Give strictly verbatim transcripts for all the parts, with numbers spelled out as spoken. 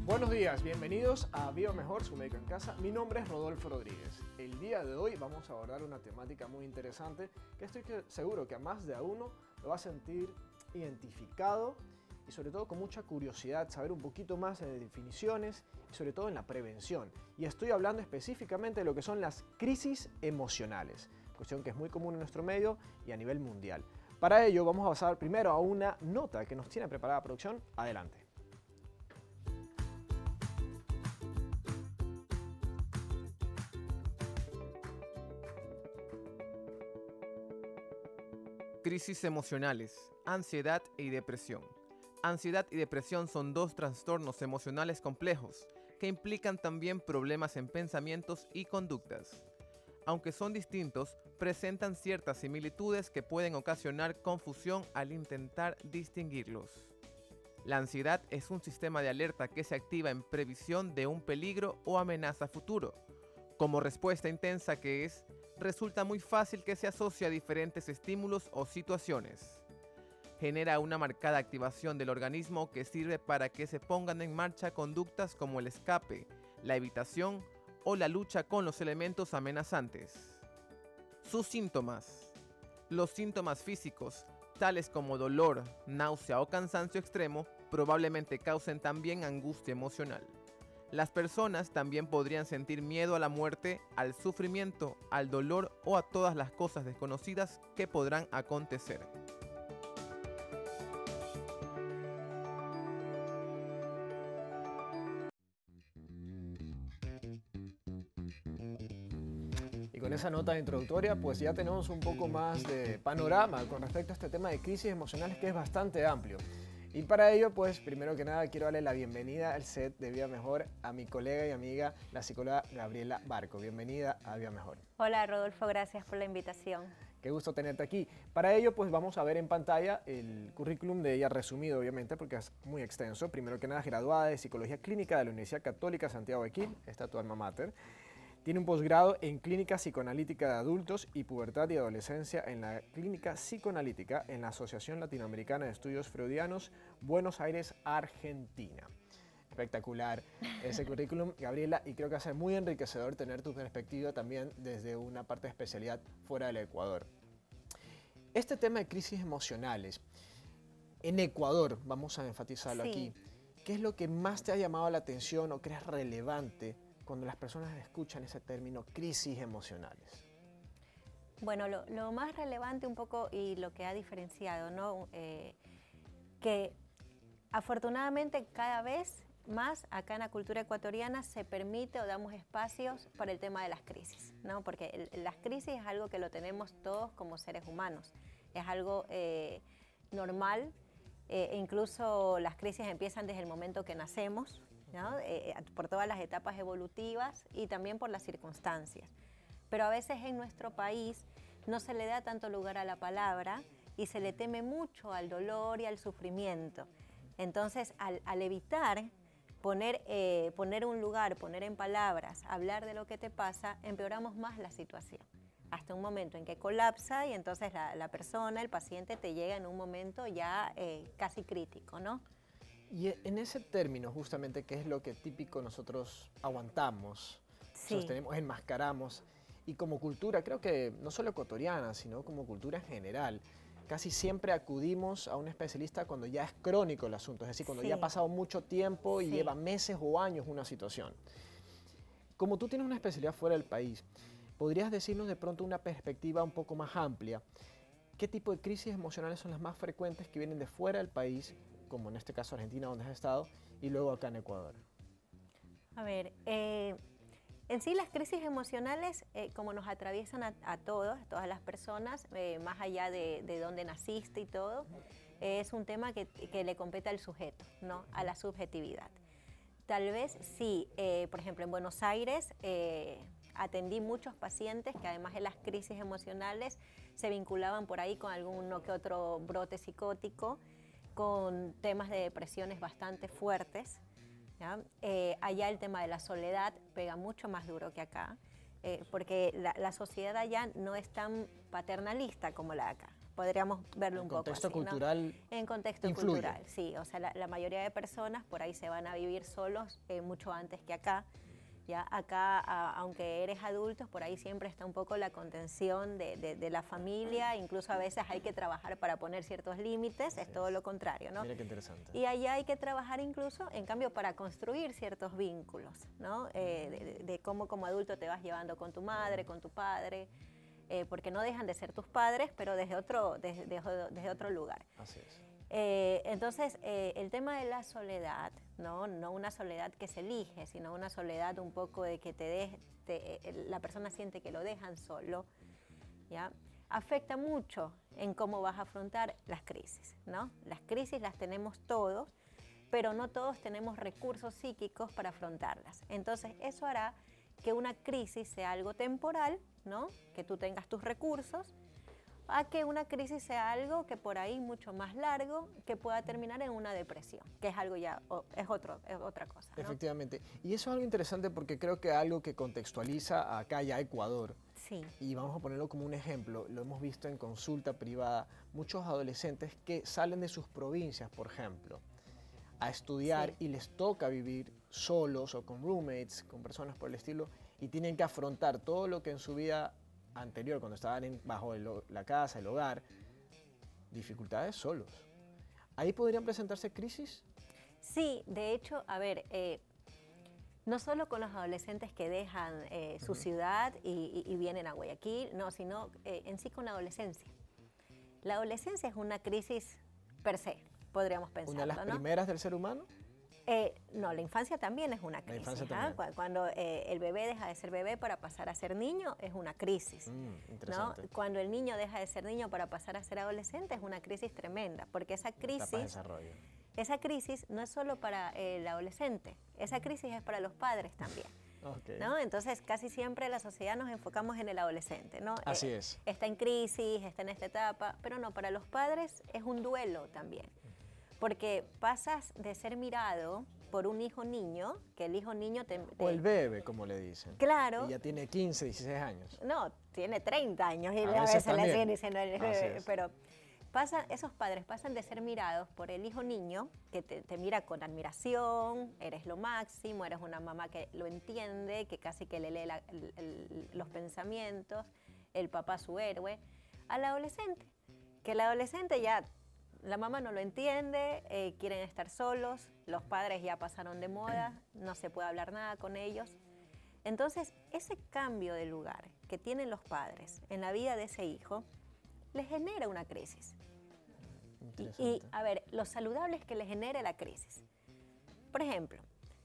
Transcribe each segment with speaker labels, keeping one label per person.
Speaker 1: Buenos días, bienvenidos a Viva Mejor, su médico en casa. Mi nombre es Rodolfo Rodríguez. El día de hoy vamos a abordar una temática muy interesante que estoy seguro que a más de a uno lo va a sentir identificado y sobre todo con mucha curiosidad, saber un poquito más de definiciones y sobre todo en la prevención. Y estoy hablando específicamente de lo que son las crisis emocionales, cuestión que es muy común en nuestro medio y a nivel mundial. Para ello vamos a pasar primero a una nota que nos tiene preparada la producción. Adelante.
Speaker 2: Crisis emocionales, ansiedad y depresión. Ansiedad y depresión son dos trastornos emocionales complejos que implican también problemas en pensamientos y conductas. Aunque son distintos, presentan ciertas similitudes que pueden ocasionar confusión al intentar distinguirlos. La ansiedad es un sistema de alerta que se activa en previsión de un peligro o amenaza futuro. Como respuesta intensa que es, resulta muy fácil que se asocie a diferentes estímulos o situaciones. Genera una marcada activación del organismo que sirve para que se pongan en marcha conductas como el escape, la evitación o la lucha con los elementos amenazantes. Sus síntomas. Los síntomas físicos, tales como dolor, náusea o cansancio extremo, probablemente causen también angustia emocional. Las personas también podrían sentir miedo a la muerte, al sufrimiento, al dolor o a todas las cosas desconocidas que podrán acontecer.
Speaker 1: Y con esa nota introductoria, pues ya tenemos un poco más de panorama con respecto a este tema de crisis emocionales que es bastante amplio. Y para ello, pues, primero que nada, quiero darle la bienvenida al set de Viva Mejor a mi colega y amiga, la psicóloga Gabriela Barco. Bienvenida a Viva Mejor.
Speaker 3: Hola, Rodolfo, gracias por la invitación.
Speaker 1: Qué gusto tenerte aquí. Para ello, pues, vamos a ver en pantalla el currículum de ella resumido, obviamente, porque es muy extenso. Primero que nada, graduada de Psicología Clínica de la Universidad Católica Santiago de Quil, esta es tu alma mater. Tiene un posgrado en Clínica Psicoanalítica de Adultos y Pubertad y Adolescencia en la Clínica Psicoanalítica en la Asociación Latinoamericana de Estudios Freudianos, Buenos Aires, Argentina. Espectacular ese currículum, Gabriela, y creo que va a ser muy enriquecedor tener tu perspectiva también desde una parte de especialidad fuera del Ecuador. Este tema de crisis emocionales, en Ecuador, vamos a enfatizarlo
Speaker 3: Sí.
Speaker 1: aquí, ¿qué es lo que más te ha llamado la atención o crees relevante cuando las personas escuchan ese término crisis emocionales?
Speaker 3: Bueno, lo, lo más relevante un poco y lo que ha diferenciado, ¿no? Eh, que afortunadamente cada vez más acá en la cultura ecuatoriana se permite o damos espacios para el tema de las crisis, ¿no? Porque el, las crisis es algo que lo tenemos todos como seres humanos, es algo eh, normal, eh, e incluso las crisis empiezan desde el momento que nacemos, ¿no? Eh, por todas las etapas evolutivas y también por las circunstancias. Pero a veces en nuestro país no se le da tanto lugar a la palabra y se le teme mucho al dolor y al sufrimiento. Entonces, al, al evitar poner, eh, poner un lugar, poner en palabras, hablar de lo que te pasa, empeoramos más la situación. Hasta un momento en que colapsa y entonces la, la persona, el paciente, te llega en un momento ya eh, casi crítico, ¿no?
Speaker 1: Y en ese término, justamente, ¿qué es lo que típico nosotros aguantamos,
Speaker 3: Sí.
Speaker 1: sostenemos, enmascaramos? Y como cultura, creo que no solo ecuatoriana, sino como cultura en general, casi siempre acudimos a un especialista cuando ya es crónico el asunto, es decir, cuando
Speaker 3: Sí.
Speaker 1: ya ha pasado mucho tiempo y
Speaker 3: Sí.
Speaker 1: lleva meses o años una situación. Como tú tienes una especialidad fuera del país, ¿podrías decirnos de pronto una perspectiva un poco más amplia? ¿Qué tipo de crisis emocionales son las más frecuentes que vienen de fuera del país, como en este caso Argentina, donde has estado, y luego acá en Ecuador?
Speaker 3: A ver, eh, en sí las crisis emocionales, eh, como nos atraviesan a, a todos, a todas las personas, eh, más allá de, de dónde naciste y todo, eh, es un tema que, que le compete al sujeto, ¿no? A la subjetividad. Tal vez sí, eh, por ejemplo, en Buenos Aires eh, atendí muchos pacientes que además de las crisis emocionales se vinculaban por ahí con alguno que otro brote psicótico, con temas de depresiones bastante fuertes, ¿ya? Eh, allá el tema de la soledad pega mucho más duro que acá. eh, porque la, la sociedad allá no es tan paternalista como la de acá. Podríamos verlo un poco así,
Speaker 1: contexto cultural.
Speaker 3: ¿no? En contexto
Speaker 1: influye.
Speaker 3: cultural, sí. O sea, la, la mayoría de personas por ahí se van a vivir solos eh, mucho antes que acá. Ya acá, a, aunque eres adulto, por ahí siempre está un poco la contención de, de, de la familia, incluso a veces hay que trabajar para poner ciertos límites, es todo lo contrario, ¿no?
Speaker 1: Mira qué interesante.
Speaker 3: Y allá hay que trabajar incluso, en cambio, para construir ciertos vínculos, ¿no? Eh, de, de cómo como adulto te vas llevando con tu madre, con tu padre, eh, porque no dejan de ser tus padres, pero desde otro, desde, desde otro lugar.
Speaker 1: Así es.
Speaker 3: Eh, entonces, eh, el tema de la soledad, ¿no? No una soledad que se elige, sino una soledad un poco de que te de, te, eh, la persona siente que lo dejan solo, ¿ya? Afecta mucho en cómo vas a afrontar las crisis, ¿no? Las crisis las tenemos todos, pero no todos tenemos recursos psíquicos para afrontarlas. Entonces, eso hará que una crisis sea algo temporal, ¿no? Que tú tengas tus recursos, a que una crisis sea algo que por ahí mucho más largo, que pueda terminar en una depresión, que es algo ya, es, otro, es otra cosa, ¿no?
Speaker 1: Efectivamente. Y eso es algo interesante porque creo que algo que contextualiza acá ya Ecuador.
Speaker 3: Sí.
Speaker 1: Y vamos a ponerlo como un ejemplo, lo hemos visto en consulta privada, muchos adolescentes que salen de sus provincias, por ejemplo, a estudiar, sí, y les toca vivir solos o con roommates, con personas por el estilo, y tienen que afrontar todo lo que en su vida anterior, cuando estaban en, bajo el, la casa, el hogar, dificultades solos. ¿Ahí podrían presentarse crisis?
Speaker 3: Sí, de hecho, a ver, eh, no solo con los adolescentes que dejan eh, su uh-huh. ciudad y, y, y vienen a Guayaquil, no, sino eh, en sí con la adolescencia. La adolescencia es una crisis per se, podríamos pensar.
Speaker 1: ¿Una de las
Speaker 3: ¿no?
Speaker 1: primeras del ser humano?
Speaker 3: Eh, no, la infancia también es una crisis.
Speaker 1: La infancia también.
Speaker 3: ¿eh? Cuando eh, el bebé deja de ser bebé para pasar a ser niño, es una crisis.
Speaker 1: Mm, interesante.
Speaker 3: ¿no? Cuando el niño deja de ser niño para pasar a ser adolescente, es una crisis tremenda, porque esa crisis,
Speaker 1: de desarrollo.
Speaker 3: esa crisis no es solo para el adolescente, esa crisis es para los padres también.
Speaker 1: Okay.
Speaker 3: ¿no? Entonces, casi siempre la sociedad nos enfocamos en el adolescente, ¿no?
Speaker 1: Así
Speaker 3: eh,
Speaker 1: es.
Speaker 3: Está en crisis, está en esta etapa, pero no, para los padres es un duelo también, porque pasas de ser mirado por un hijo niño, que el hijo niño te, te...
Speaker 1: O el bebé, como le dicen.
Speaker 3: Claro.
Speaker 1: Y ya tiene quince, dieciséis años.
Speaker 3: No, tiene treinta años y
Speaker 1: a,
Speaker 3: a
Speaker 1: veces,
Speaker 3: veces le siguen diciendo el bebé,
Speaker 1: es.
Speaker 3: pero pasa, esos padres pasan de ser mirados por el hijo niño, que te, te mira con admiración, eres lo máximo, eres una mamá que lo entiende, que casi que le lee la, el, el, los pensamientos, el papá su héroe, al adolescente, que el adolescente ya... La mamá no lo entiende, eh, quieren estar solos, los padres ya pasaron de moda, no se puede hablar nada con ellos. Entonces, ese cambio de lugar que tienen los padres en la vida de ese hijo, les genera una crisis. Y, y, a ver, lo saludable es que le genere la crisis. Por ejemplo,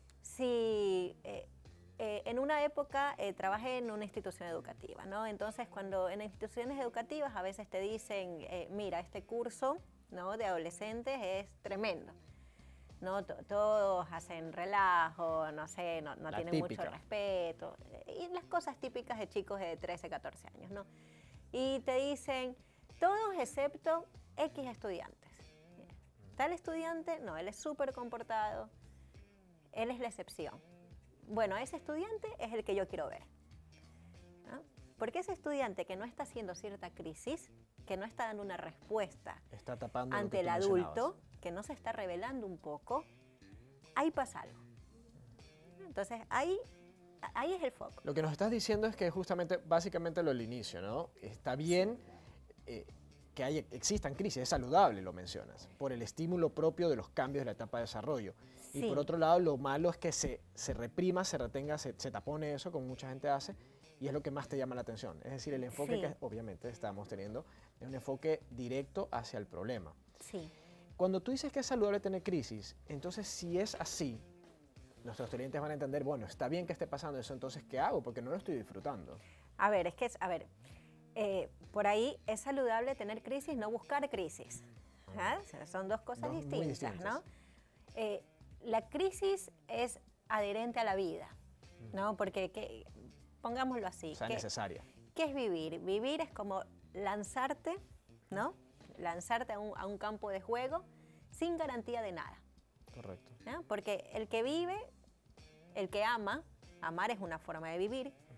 Speaker 3: si eh, eh, en una época eh, trabajé en una institución educativa, ¿no? Entonces, cuando en instituciones educativas a veces te dicen, eh, mira, este curso... ¿no? de adolescentes es tremendo. ¿no? Todos hacen relajo, no sé, no, no tienen
Speaker 1: típica.
Speaker 3: mucho respeto. Y las cosas típicas de chicos de trece, catorce años, ¿no? Y te dicen, todos excepto X estudiantes. Tal estudiante, no, él es súper comportado, él es la excepción. Bueno, ese estudiante es el que yo quiero ver. ¿no? Porque ese estudiante que no está haciendo cierta crisis, que no está dando una respuesta
Speaker 1: está tapando
Speaker 3: ante el adulto, que no se está revelando un poco, ahí pasa algo. Entonces, ahí, ahí es el foco.
Speaker 1: Lo que nos estás diciendo es que justamente, básicamente lo del inicio, ¿no? Está bien eh, que haya, existan crisis, es saludable, lo mencionas, por el estímulo propio de los cambios de la etapa de desarrollo. Sí. Y por otro lado, lo malo es que se, se reprima, se retenga, se, se tapone eso, como mucha gente hace, y es lo que más te llama la atención. Es decir, el enfoque sí. que obviamente estamos teniendo es un enfoque directo hacia el problema.
Speaker 3: Sí.
Speaker 1: Cuando tú dices que es saludable tener crisis, entonces si es así, nuestros clientes van a entender, bueno, está bien que esté pasando eso, entonces ¿qué hago? Porque no lo estoy disfrutando.
Speaker 3: A ver, es que, es, a ver, eh, por ahí es saludable tener crisis, no buscar crisis. ¿Ah? O sea, son dos cosas dos distintas, distintas, ¿no? Eh, la crisis es adherente a la vida, ¿no? Porque... Que, pongámoslo así.
Speaker 1: O sea,
Speaker 3: ¿qué,
Speaker 1: necesaria.
Speaker 3: ¿Qué es vivir? Vivir es como lanzarte, ¿no? Lanzarte a un, a un campo de juego sin garantía de nada.
Speaker 1: Correcto.
Speaker 3: ¿no? Porque el que vive, el que ama, amar es una forma de vivir, uh-huh.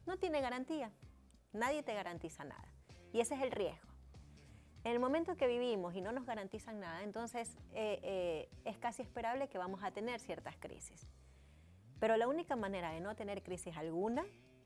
Speaker 3: no tiene garantía. Nadie te garantiza nada. Y ese es el riesgo. En el momento que vivimos y no nos garantizan nada, entonces eh, eh, es casi esperable que vamos a tener ciertas crisis. Pero la única manera de no tener crisis alguna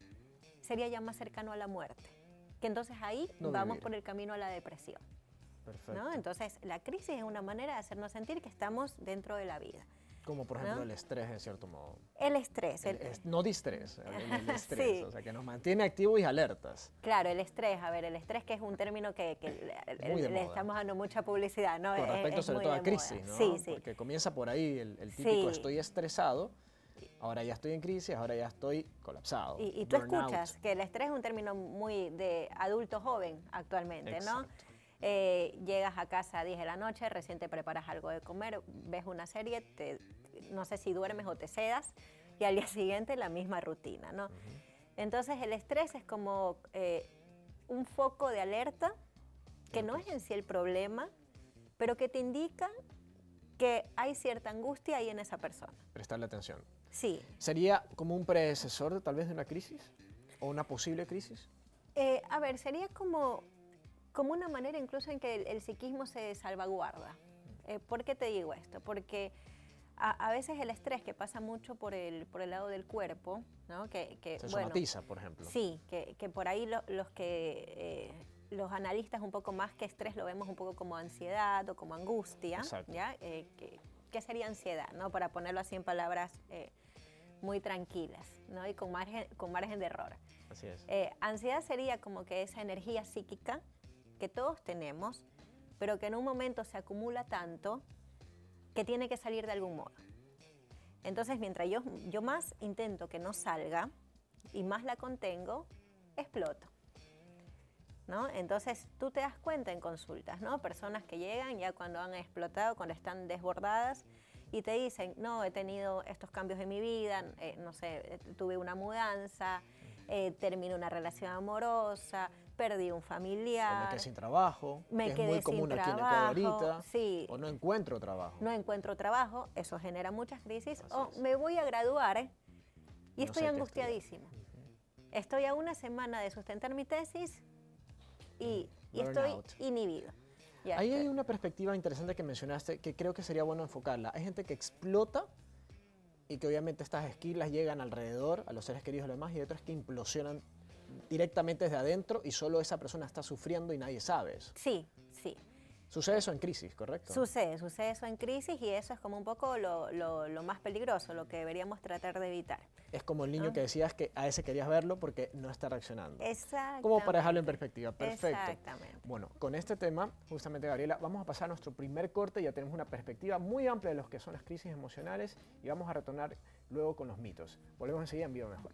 Speaker 3: sería ya más cercano a la muerte. Que entonces ahí
Speaker 1: No
Speaker 3: vamos
Speaker 1: vivir.
Speaker 3: por el camino a la depresión.
Speaker 1: Perfecto.
Speaker 3: ¿No? Entonces la crisis es una manera de hacernos sentir que estamos dentro de la vida.
Speaker 1: Como por ejemplo
Speaker 3: ¿no?
Speaker 1: el estrés, en cierto modo.
Speaker 3: El estrés.
Speaker 1: El,
Speaker 3: el-
Speaker 1: es- no distrés, el, el estrés,
Speaker 3: Sí.
Speaker 1: o sea, que nos mantiene activos y alertas.
Speaker 3: Claro, el estrés, a ver, el estrés que es un término que, que le,
Speaker 1: Muy de
Speaker 3: le
Speaker 1: moda.
Speaker 3: estamos dando mucha publicidad, ¿no?
Speaker 1: Con
Speaker 3: Es-
Speaker 1: respecto
Speaker 3: es
Speaker 1: sobre
Speaker 3: muy
Speaker 1: todo
Speaker 3: de
Speaker 1: a crisis,
Speaker 3: moda.
Speaker 1: ¿no?
Speaker 3: Sí, sí.
Speaker 1: Porque comienza por ahí el, el típico
Speaker 3: Sí.
Speaker 1: estoy estresado, ahora ya estoy en crisis, ahora ya estoy colapsado.
Speaker 3: Y, y tú
Speaker 1: burnout.
Speaker 3: escuchas que el estrés es un término muy de adulto joven actualmente, ¿no?
Speaker 1: Exacto.
Speaker 3: Eh, llegas a casa a diez de la noche, recién te preparas algo de comer, ves una serie, te, no sé si duermes o te sedas, y al día siguiente la misma rutina, ¿no? Entonces el estrés es como eh, un foco de alerta que no es en sí el problema, pero que te indica que hay cierta angustia ahí en esa persona.
Speaker 1: Prestarle atención.
Speaker 3: Sí.
Speaker 1: ¿Sería como un predecesor de, tal vez de una crisis? ¿O una posible crisis?
Speaker 3: Eh, a ver, sería como, como una manera incluso en que el, el psiquismo se salvaguarda. Eh, ¿Por qué te digo esto? Porque a, a veces el estrés que pasa mucho por el, por el lado del cuerpo, ¿no? que, que,
Speaker 1: Se
Speaker 3: bueno,
Speaker 1: somatiza, por ejemplo.
Speaker 3: sí, que, que por ahí lo- los que eh, los analistas un poco más que estrés lo vemos un poco como ansiedad o como angustia,
Speaker 1: Exacto.
Speaker 3: ¿ya? Eh, que- ¿Qué sería ansiedad, no? Para ponerlo así en palabras eh, muy tranquilas, ¿no? Y con margen, con margen de error.
Speaker 1: Así es.
Speaker 3: Eh, ansiedad sería como que esa energía psíquica que todos tenemos, pero que en un momento se acumula tanto que tiene que salir de algún modo. Entonces, mientras yo, yo más intento que no salga y más la contengo, exploto, ¿no? Entonces, tú te das cuenta en consultas, ¿no? Personas que llegan ya cuando han explotado, cuando están desbordadas, y te dicen, no, he tenido estos cambios en mi vida, eh, no sé, eh, tuve una mudanza, eh, terminé una relación amorosa, perdí un
Speaker 1: O me
Speaker 3: familiar,
Speaker 1: quedé sin trabajo,
Speaker 3: me
Speaker 1: que es
Speaker 3: quedé
Speaker 1: muy
Speaker 3: sin
Speaker 1: común aquí en Ecuador
Speaker 3: trabajo,
Speaker 1: ahorita.
Speaker 3: sí.
Speaker 1: O no encuentro trabajo.
Speaker 3: no encuentro trabajo, eso genera muchas crisis,
Speaker 1: Así
Speaker 3: o
Speaker 1: es.
Speaker 3: me voy a graduar ¿eh? y
Speaker 1: No
Speaker 3: estoy
Speaker 1: sé qué
Speaker 3: angustiadísimo. Estoy a una semana de sustentar mi tesis y, y estoy
Speaker 1: Burnout.
Speaker 3: inhibido. Ya,
Speaker 1: Ahí
Speaker 3: que-
Speaker 1: hay una perspectiva interesante que mencionaste que creo que sería bueno enfocarla. Hay gente que explota y que obviamente estas esquilas llegan alrededor, a los seres queridos y lo demás, y hay otras que implosionan directamente desde adentro y solo esa persona está sufriendo y nadie sabe eso.
Speaker 3: Sí, sí.
Speaker 1: Sucede eso en crisis, ¿correcto?
Speaker 3: Sucede, sucede eso en crisis y eso es como un poco lo, lo- lo más peligroso, lo que deberíamos tratar de evitar.
Speaker 1: Es como el niño
Speaker 3: Ah.
Speaker 1: que decías que a ese querías verlo porque no está reaccionando.
Speaker 3: Exactamente.
Speaker 1: Como para dejarlo en perspectiva. Perfecto.
Speaker 3: Exactamente.
Speaker 1: Bueno, con este tema, justamente Gabriela, vamos a pasar a nuestro primer corte. Ya tenemos una perspectiva muy amplia de lo que son las crisis emocionales y vamos a retornar luego con los mitos. Volvemos enseguida en Viva Mejor.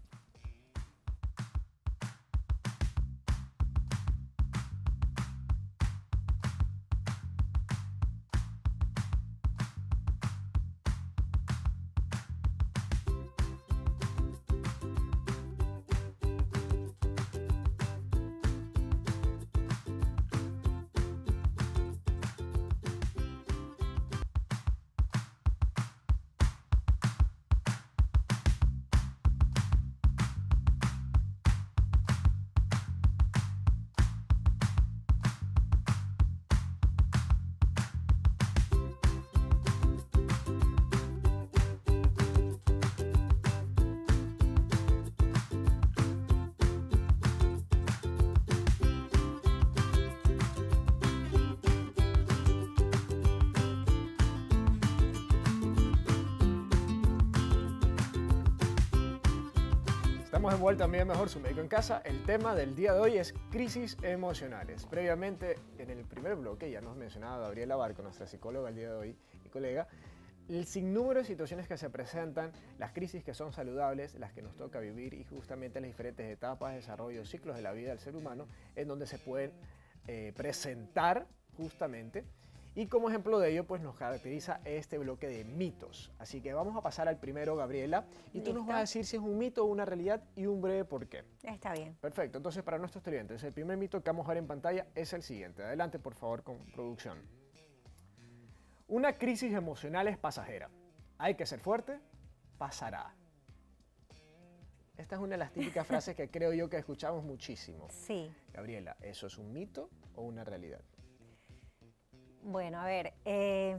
Speaker 1: Estamos de vuelta a Viva Mejor, su médico en casa. El tema del día de hoy es crisis emocionales. Previamente, en el primer bloque, ya nos mencionaba Gabriela Barco, nuestra psicóloga el día de hoy y colega, el sinnúmero de situaciones que se presentan, las crisis que son saludables, las que nos toca vivir y justamente las diferentes etapas, desarrollo, ciclos de la vida del ser humano, en donde se pueden eh, presentar justamente. Y como ejemplo de ello, pues nos caracteriza este bloque de mitos. Así que vamos a pasar al primero, Gabriela, y tú nos
Speaker 3: Listo.
Speaker 1: vas a decir si es un mito o una realidad y un breve por qué.
Speaker 3: Está bien.
Speaker 1: Perfecto, entonces para nuestros televidentes, el primer mito que vamos a ver en pantalla es el siguiente. Adelante, por favor, con producción. Una crisis emocional es pasajera. Hay que ser fuerte, pasará. Esta es una de las típicas frases que creo yo que escuchamos muchísimo.
Speaker 3: Sí.
Speaker 1: Gabriela, ¿eso es un mito o una realidad?
Speaker 3: Bueno, a ver, eh,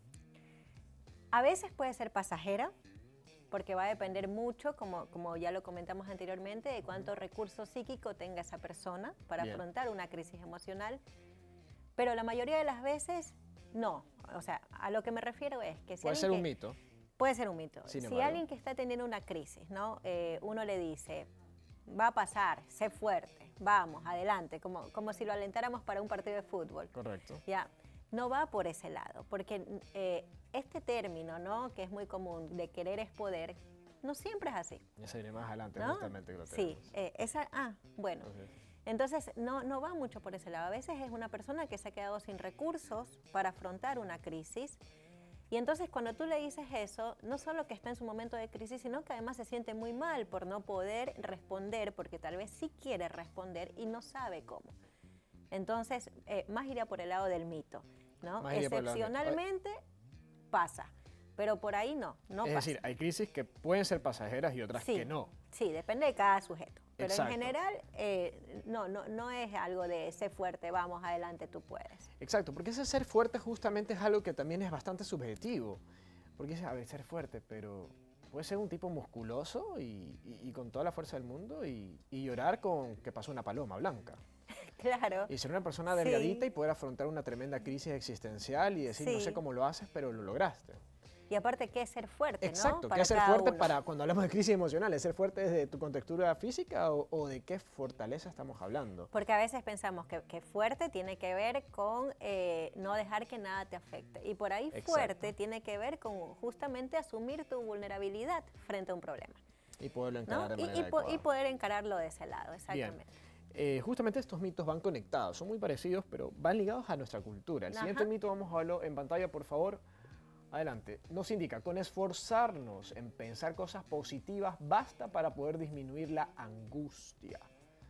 Speaker 3: a veces puede ser pasajera, porque va a depender mucho, como, como ya lo comentamos anteriormente, de cuánto recurso psíquico tenga esa persona para
Speaker 1: Bien.
Speaker 3: afrontar una crisis emocional. Pero la mayoría de las veces, no. O sea, a lo que me refiero es que si
Speaker 1: Puede
Speaker 3: alguien
Speaker 1: ser un
Speaker 3: que-
Speaker 1: mito.
Speaker 3: Puede ser un mito.
Speaker 1: Sin
Speaker 3: Si
Speaker 1: embargo.
Speaker 3: alguien que está teniendo una crisis, ¿no? Eh, uno le dice, va a pasar, sé fuerte, vamos, adelante, como, como si lo alentáramos para un partido de fútbol.
Speaker 1: Correcto.
Speaker 3: Ya, no va por ese lado, porque eh, este término, ¿no? Que es muy común, de querer es poder, no siempre es así,
Speaker 1: Ya se viene más adelante,
Speaker 3: ¿no?
Speaker 1: justamente. Que lo
Speaker 3: Sí,
Speaker 1: tenemos.
Speaker 3: eh, esa, ah, bueno.
Speaker 1: Entonces,
Speaker 3: Entonces, no, no va mucho por ese lado. A veces es una persona que se ha quedado sin recursos para afrontar una crisis. Y entonces cuando tú le dices eso, no solo que está en su momento de crisis, sino que además se siente muy mal por no poder responder, porque tal vez sí quiere responder y no sabe cómo. Entonces, eh, más iría por el lado del mito, ¿no?
Speaker 1: Más iría por el lado del mito.
Speaker 3: Excepcionalmente pasa, pero por ahí no, no
Speaker 1: es
Speaker 3: pasa.
Speaker 1: decir, hay crisis que pueden ser pasajeras y otras
Speaker 3: Sí.
Speaker 1: que no.
Speaker 3: Sí, depende de cada sujeto. Pero
Speaker 1: Exacto.
Speaker 3: en general, eh, no, no, no es algo de sé fuerte, vamos, adelante, tú puedes.
Speaker 1: Exacto, porque ese ser fuerte justamente es algo que también es bastante subjetivo. Porque dices, a ver, ser fuerte, pero puede ser un tipo musculoso y, y- y con toda la fuerza del mundo y, y llorar con que pasó una paloma blanca.
Speaker 3: Claro.
Speaker 1: Y ser una persona
Speaker 3: Sí.
Speaker 1: delgadita y poder afrontar una tremenda crisis existencial y decir, no
Speaker 3: Sí.
Speaker 1: sé cómo lo haces, pero lo lograste.
Speaker 3: Y aparte, ¿qué es ser fuerte,
Speaker 1: Exacto,
Speaker 3: no?
Speaker 1: ¿qué es ser
Speaker 3: cada
Speaker 1: fuerte
Speaker 3: uno.
Speaker 1: para cuando hablamos de crisis emocionales? ¿Ser fuerte desde tu contextura física o, o de qué fortaleza estamos hablando?
Speaker 3: Porque a veces pensamos que, que fuerte tiene que ver con eh, no dejar que nada te afecte. Y por ahí
Speaker 1: Exacto.
Speaker 3: fuerte tiene que ver con justamente asumir tu vulnerabilidad frente a un problema,
Speaker 1: Y poderlo
Speaker 3: ¿no?
Speaker 1: encarar de
Speaker 3: Y,
Speaker 1: manera
Speaker 3: y po- y
Speaker 1: adecuada.
Speaker 3: poder encararlo de ese lado, exactamente.
Speaker 1: Eh, justamente estos mitos van conectados, son muy parecidos, pero van ligados a nuestra cultura. El
Speaker 3: Ajá.
Speaker 1: siguiente mito, vamos a verlo en pantalla, por favor. Adelante. Nos indica, con esforzarnos en pensar cosas positivas, basta para poder disminuir la angustia.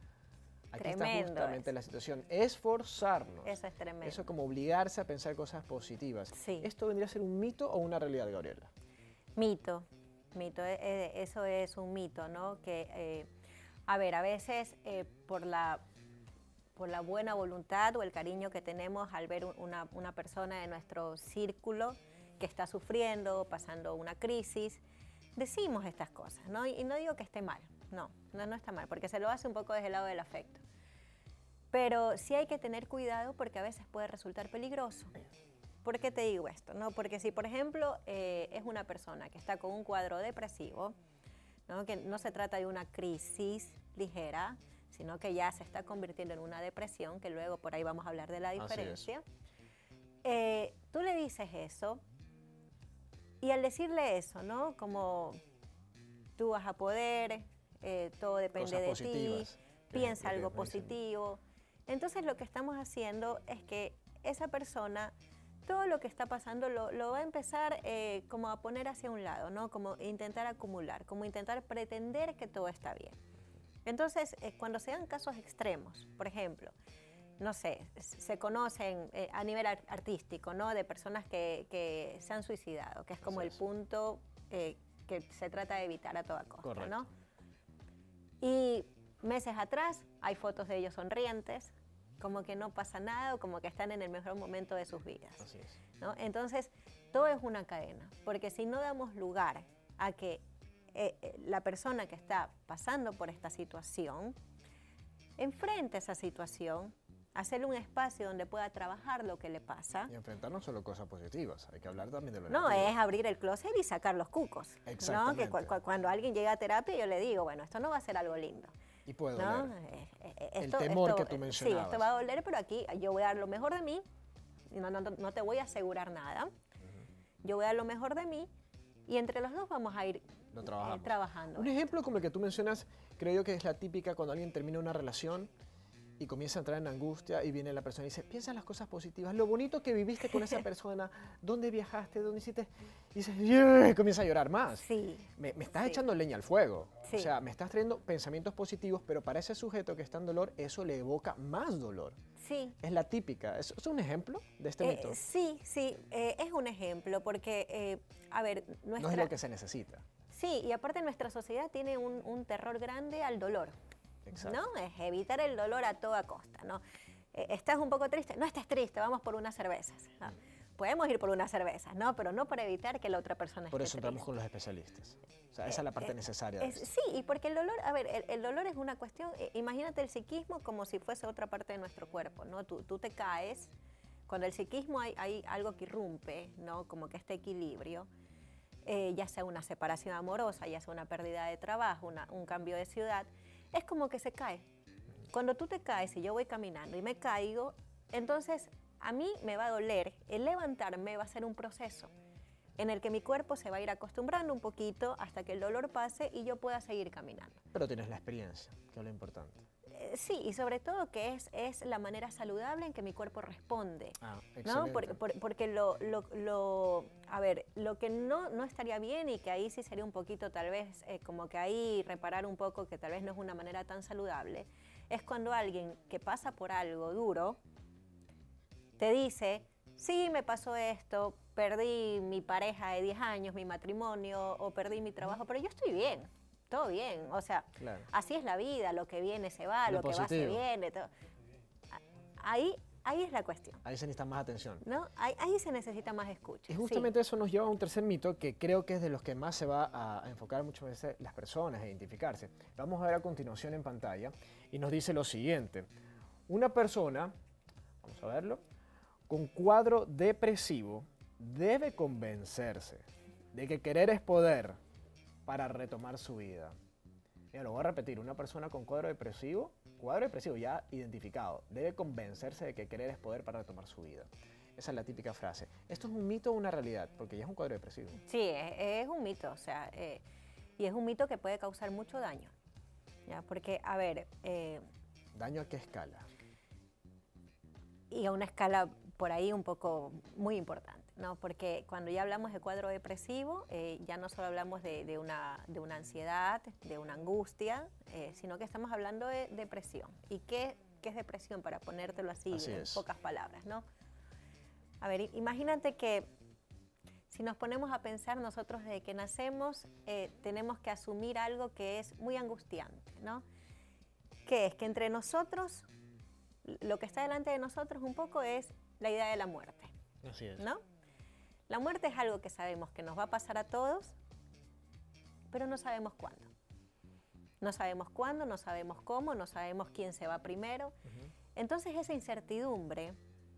Speaker 1: Aquí está
Speaker 3: Tremendo
Speaker 1: justamente
Speaker 3: eso.
Speaker 1: la situación. Esforzarnos.
Speaker 3: Eso es tremendo.
Speaker 1: Eso como obligarse a pensar cosas positivas.
Speaker 3: Sí.
Speaker 1: ¿Esto vendría a ser un mito o una realidad, Gabriela?
Speaker 3: Mito, mito, eh, eh, eso es un mito, ¿no? Que, eh, a ver, a veces eh, por la por la buena voluntad o el cariño que tenemos al ver un- una, una persona de nuestro círculo que está sufriendo, pasando una crisis, decimos estas cosas, ¿no? Y, y no digo que esté mal, no, no, no está mal, porque se lo hace un poco desde el lado del afecto. Pero sí hay que tener cuidado porque a veces puede resultar peligroso. ¿Por qué te digo esto? ¿No? Porque si, por ejemplo, eh, es una persona que está con un cuadro depresivo, ¿no? Que no se trata de una crisis ligera, sino que ya se está convirtiendo en una depresión, que luego por ahí vamos a hablar de la
Speaker 1: Así es.
Speaker 3: diferencia. Eh, tú le dices eso, y al decirle eso, ¿no? Como tú vas a poder, eh, todo depende
Speaker 1: Cosas
Speaker 3: de
Speaker 1: positivas,
Speaker 3: ti,
Speaker 1: que
Speaker 3: piensa
Speaker 1: es lo que
Speaker 3: algo
Speaker 1: me dicen.
Speaker 3: positivo. Entonces lo que estamos haciendo es que esa persona, todo lo que está pasando lo, lo va a empezar eh, como a poner hacia un lado, ¿no? Como intentar acumular, como intentar pretender que todo está bien. Entonces, eh, cuando se dan casos extremos, por ejemplo, no sé, se conocen eh, a nivel ar- artístico, ¿no? De personas que, que se han suicidado, que es como
Speaker 1: Así
Speaker 3: el
Speaker 1: es.
Speaker 3: punto eh, que se trata de evitar a toda costa,
Speaker 1: Correcto.
Speaker 3: ¿no? Y meses atrás hay fotos de ellos sonrientes, como que no pasa nada o como que están en el mejor momento de sus vidas,
Speaker 1: Así es.
Speaker 3: ¿no? Entonces, todo es una cadena, porque si no damos lugar a que eh, eh, la persona que está pasando por esta situación enfrente esa situación, hacerle un espacio donde pueda trabajar lo que le pasa.
Speaker 1: Y enfrentar no solo cosas positivas, hay que hablar también de lo
Speaker 3: No,
Speaker 1: negativo.
Speaker 3: es abrir el closet y sacar los cucos. ¿No?
Speaker 1: Exactamente.
Speaker 3: Que cu- cu- cuando alguien llega a terapia yo le digo, bueno, esto no va a ser algo lindo.
Speaker 1: Y puede
Speaker 3: ¿No?
Speaker 1: doler.
Speaker 3: Eh, eh,
Speaker 1: El
Speaker 3: esto-
Speaker 1: temor
Speaker 3: esto-
Speaker 1: que tú
Speaker 3: eh,
Speaker 1: mencionabas.
Speaker 3: Sí, esto va a doler, pero aquí yo voy a dar lo mejor de mí, y no, no, no te voy a asegurar nada. Yo voy a dar lo mejor de mí y entre los dos vamos a ir
Speaker 1: Lo
Speaker 3: eh,
Speaker 1: trabajamos.
Speaker 3: trabajando.
Speaker 1: Un ejemplo como el que tú mencionas, creo yo que es la típica cuando alguien termina una relación y comienza a entrar en angustia y viene la persona y dice, piensa en las cosas positivas, lo bonito que viviste con esa persona, dónde viajaste, dónde hiciste, y dices, "Yeah", y comienza a llorar más.
Speaker 3: Sí.
Speaker 1: Me, me estás
Speaker 3: Sí.
Speaker 1: echando leña al fuego.
Speaker 3: Sí.
Speaker 1: O sea, me estás trayendo pensamientos positivos, pero para ese sujeto que está en dolor, eso le evoca más dolor.
Speaker 3: Sí.
Speaker 1: Es la típica. ¿Es, es un ejemplo de este
Speaker 3: Eh,
Speaker 1: mito?
Speaker 3: sí, sí, eh, es un ejemplo porque, eh, a ver, nuestra...
Speaker 1: No es lo que se necesita.
Speaker 3: Sí, y aparte nuestra sociedad tiene un, un terror grande al dolor.
Speaker 1: Exacto.
Speaker 3: ¿No? Es evitar el dolor a toda costa, ¿no? Eh, ¿Estás un poco triste? No estés triste, vamos por unas cervezas. ¿No? Podemos ir por unas cervezas, ¿no? Pero no para evitar que la otra persona
Speaker 1: Por
Speaker 3: esté
Speaker 1: eso entramos
Speaker 3: triste.
Speaker 1: con los especialistas. O sea, esa es la parte
Speaker 3: Eh,
Speaker 1: necesaria de
Speaker 3: es,
Speaker 1: esto.
Speaker 3: Sí, y porque el dolor, a ver, el, el dolor es una cuestión, eh, imagínate el psiquismo como si fuese otra parte de nuestro cuerpo, ¿no? Tú, tú te caes, cuando el psiquismo hay, hay algo que irrumpe, ¿no? Como que este equilibrio, eh, ya sea una separación amorosa, ya sea una pérdida de trabajo, una, un cambio de ciudad, es como que se cae. Cuando tú te caes y yo voy caminando y me caigo, entonces a mí me va a doler, el levantarme va a ser un proceso en el que mi cuerpo se va a ir acostumbrando un poquito hasta que el dolor pase y yo pueda seguir caminando.
Speaker 1: Pero tienes la experiencia, que es lo importante.
Speaker 3: Eh, sí, y sobre todo que es, es la manera saludable en que mi cuerpo responde.
Speaker 1: Ah,
Speaker 3: ¿No?
Speaker 1: excelente.
Speaker 3: Por- por- porque lo, lo, lo- a ver, lo que no, no estaría bien y que ahí sí sería un poquito tal vez, eh, como que ahí reparar un poco que tal vez no es una manera tan saludable, es cuando alguien que pasa por algo duro te dice, sí, me pasó esto, perdí mi pareja de diez años, mi matrimonio, o perdí mi trabajo, pero yo estoy bien, todo bien. O sea,
Speaker 1: Claro.
Speaker 3: así es la vida, lo que viene se va,
Speaker 1: Lo
Speaker 3: lo, que va se
Speaker 1: positivo.
Speaker 3: viene. Todo. A- Ahí, ahí es la cuestión,
Speaker 1: Ahí se necesita más atención.
Speaker 3: ¿no? Ahí, ahí se necesita más escucha.
Speaker 1: Y
Speaker 3: sí.
Speaker 1: justamente eso nos lleva a un tercer mito que creo que es de los que más se va a a enfocar muchas veces las personas, a identificarse. Vamos a ver a continuación en pantalla y nos dice lo siguiente. Una persona, vamos a verlo, con cuadro depresivo debe convencerse de que querer es poder para retomar su vida. Mira, lo voy a repetir, una persona con cuadro depresivo, cuadro depresivo ya identificado, debe convencerse de que querer es poder para retomar su vida. Esa es la típica frase. ¿Esto es un mito o una realidad? Porque ya es un cuadro depresivo.
Speaker 3: Sí, es, es un mito, o sea, eh, y es un mito que puede causar mucho daño, ¿ya? Porque, a ver, eh,
Speaker 1: ¿Daño a qué escala?
Speaker 3: y a una escala por ahí un poco muy importante, ¿no? Porque cuando ya hablamos de cuadro depresivo, eh, ya no solo hablamos de, de una, de una ansiedad, de una angustia, eh, sino que estamos hablando de depresión. ¿Y qué, qué es depresión? Para ponértelo así,
Speaker 1: Así
Speaker 3: en
Speaker 1: es.
Speaker 3: pocas palabras, ¿no? A ver, i- imagínate que si nos ponemos a pensar nosotros desde que nacemos, eh, tenemos que asumir algo que es muy angustiante, ¿no? Que es que entre nosotros, lo que está delante de nosotros un poco es la idea de la muerte,
Speaker 1: Así es.
Speaker 3: ¿no? La muerte es algo que sabemos que nos va a pasar a todos, pero no sabemos cuándo. No sabemos cuándo, no sabemos cómo, no sabemos quién se va primero.
Speaker 1: Ujú.
Speaker 3: Entonces esa incertidumbre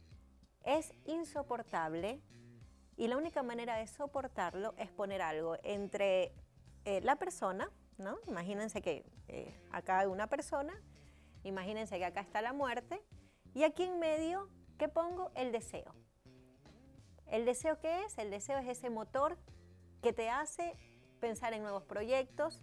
Speaker 3: es insoportable y la única manera de soportarlo es poner algo entre eh, la persona, ¿no? Imagínense que eh, acá hay una persona, imagínense que acá está la muerte y aquí en medio, ¿qué pongo? El deseo. ¿El deseo qué es? El deseo es ese motor que te hace pensar en nuevos proyectos,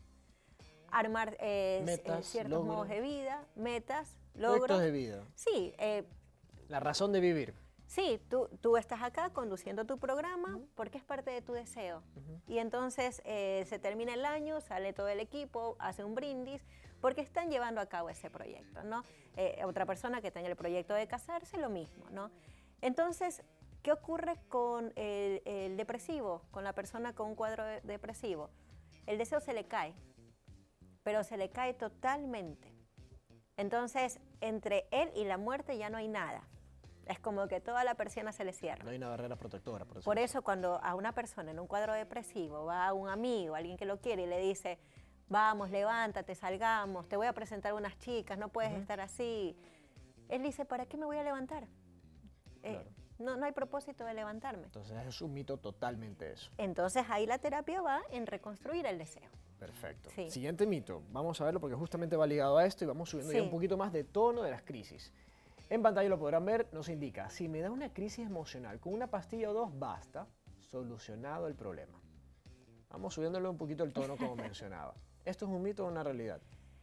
Speaker 3: armar eh,
Speaker 1: Metas,
Speaker 3: eh, ciertos
Speaker 1: logros.
Speaker 3: modos de vida, metas, logros.
Speaker 1: Proyectos de vida.
Speaker 3: Sí, eh,
Speaker 1: La razón de vivir.
Speaker 3: sí, tú, tú estás acá conduciendo tu programa porque es parte de tu deseo.
Speaker 1: Ujú.
Speaker 3: Y entonces eh, se termina el año, sale todo el equipo, hace un brindis, porque están llevando a cabo ese proyecto, ¿no? Eh, otra persona que tenga el proyecto de casarse, lo mismo, ¿no? Entonces, ¿qué ocurre con el, el depresivo, con la persona con un cuadro de- depresivo? El deseo se le cae, pero se le cae totalmente. Entonces, entre él y la muerte ya no hay nada. Es como que toda la persiana se le cierra.
Speaker 1: No hay una barrera protectora. Por,
Speaker 3: Por eso cuando a una persona en un cuadro depresivo va a un amigo, alguien que lo quiere y le dice, vamos, levántate, salgamos, te voy a presentar unas chicas, no puedes
Speaker 1: Ujú.
Speaker 3: estar así. Él dice, ¿para qué me voy a levantar? Eh,
Speaker 1: Claro.
Speaker 3: no, no hay propósito de levantarme.
Speaker 1: Entonces es un mito totalmente eso.
Speaker 3: Entonces ahí la terapia va en reconstruir el deseo.
Speaker 1: Perfecto.
Speaker 3: Sí.
Speaker 1: Siguiente mito. Vamos a verlo porque justamente va ligado a esto y vamos subiendo ya
Speaker 3: Sí.
Speaker 1: un poquito más de tono de las crisis. En pantalla lo podrán ver, nos indica, si me da una crisis emocional, con una pastilla o dos basta, solucionado el problema. Vamos subiéndole un poquito el tono como mencionaba. ¿Esto es un mito o una realidad?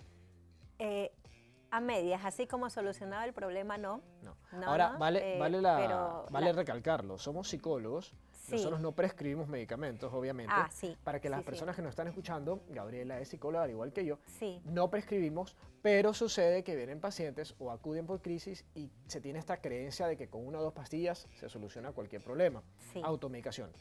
Speaker 3: Eh, a medias, así como solucionaba el problema, no.
Speaker 1: No.
Speaker 3: No,
Speaker 1: Ahora,
Speaker 3: no,
Speaker 1: vale,
Speaker 3: eh,
Speaker 1: vale, la,
Speaker 3: pero
Speaker 1: vale
Speaker 3: la-
Speaker 1: recalcarlo, somos psicólogos,
Speaker 3: Sí.
Speaker 1: nosotros no prescribimos medicamentos, obviamente,
Speaker 3: Ah, sí,
Speaker 1: para que las
Speaker 3: sí, sí.
Speaker 1: personas que nos están escuchando, Gabriela es psicóloga, al igual que yo,
Speaker 3: Sí.
Speaker 1: no prescribimos, pero sucede que vienen pacientes o acuden por crisis y se tiene esta creencia de que con una o dos pastillas se soluciona cualquier problema.
Speaker 3: Sí.
Speaker 1: Automedicación.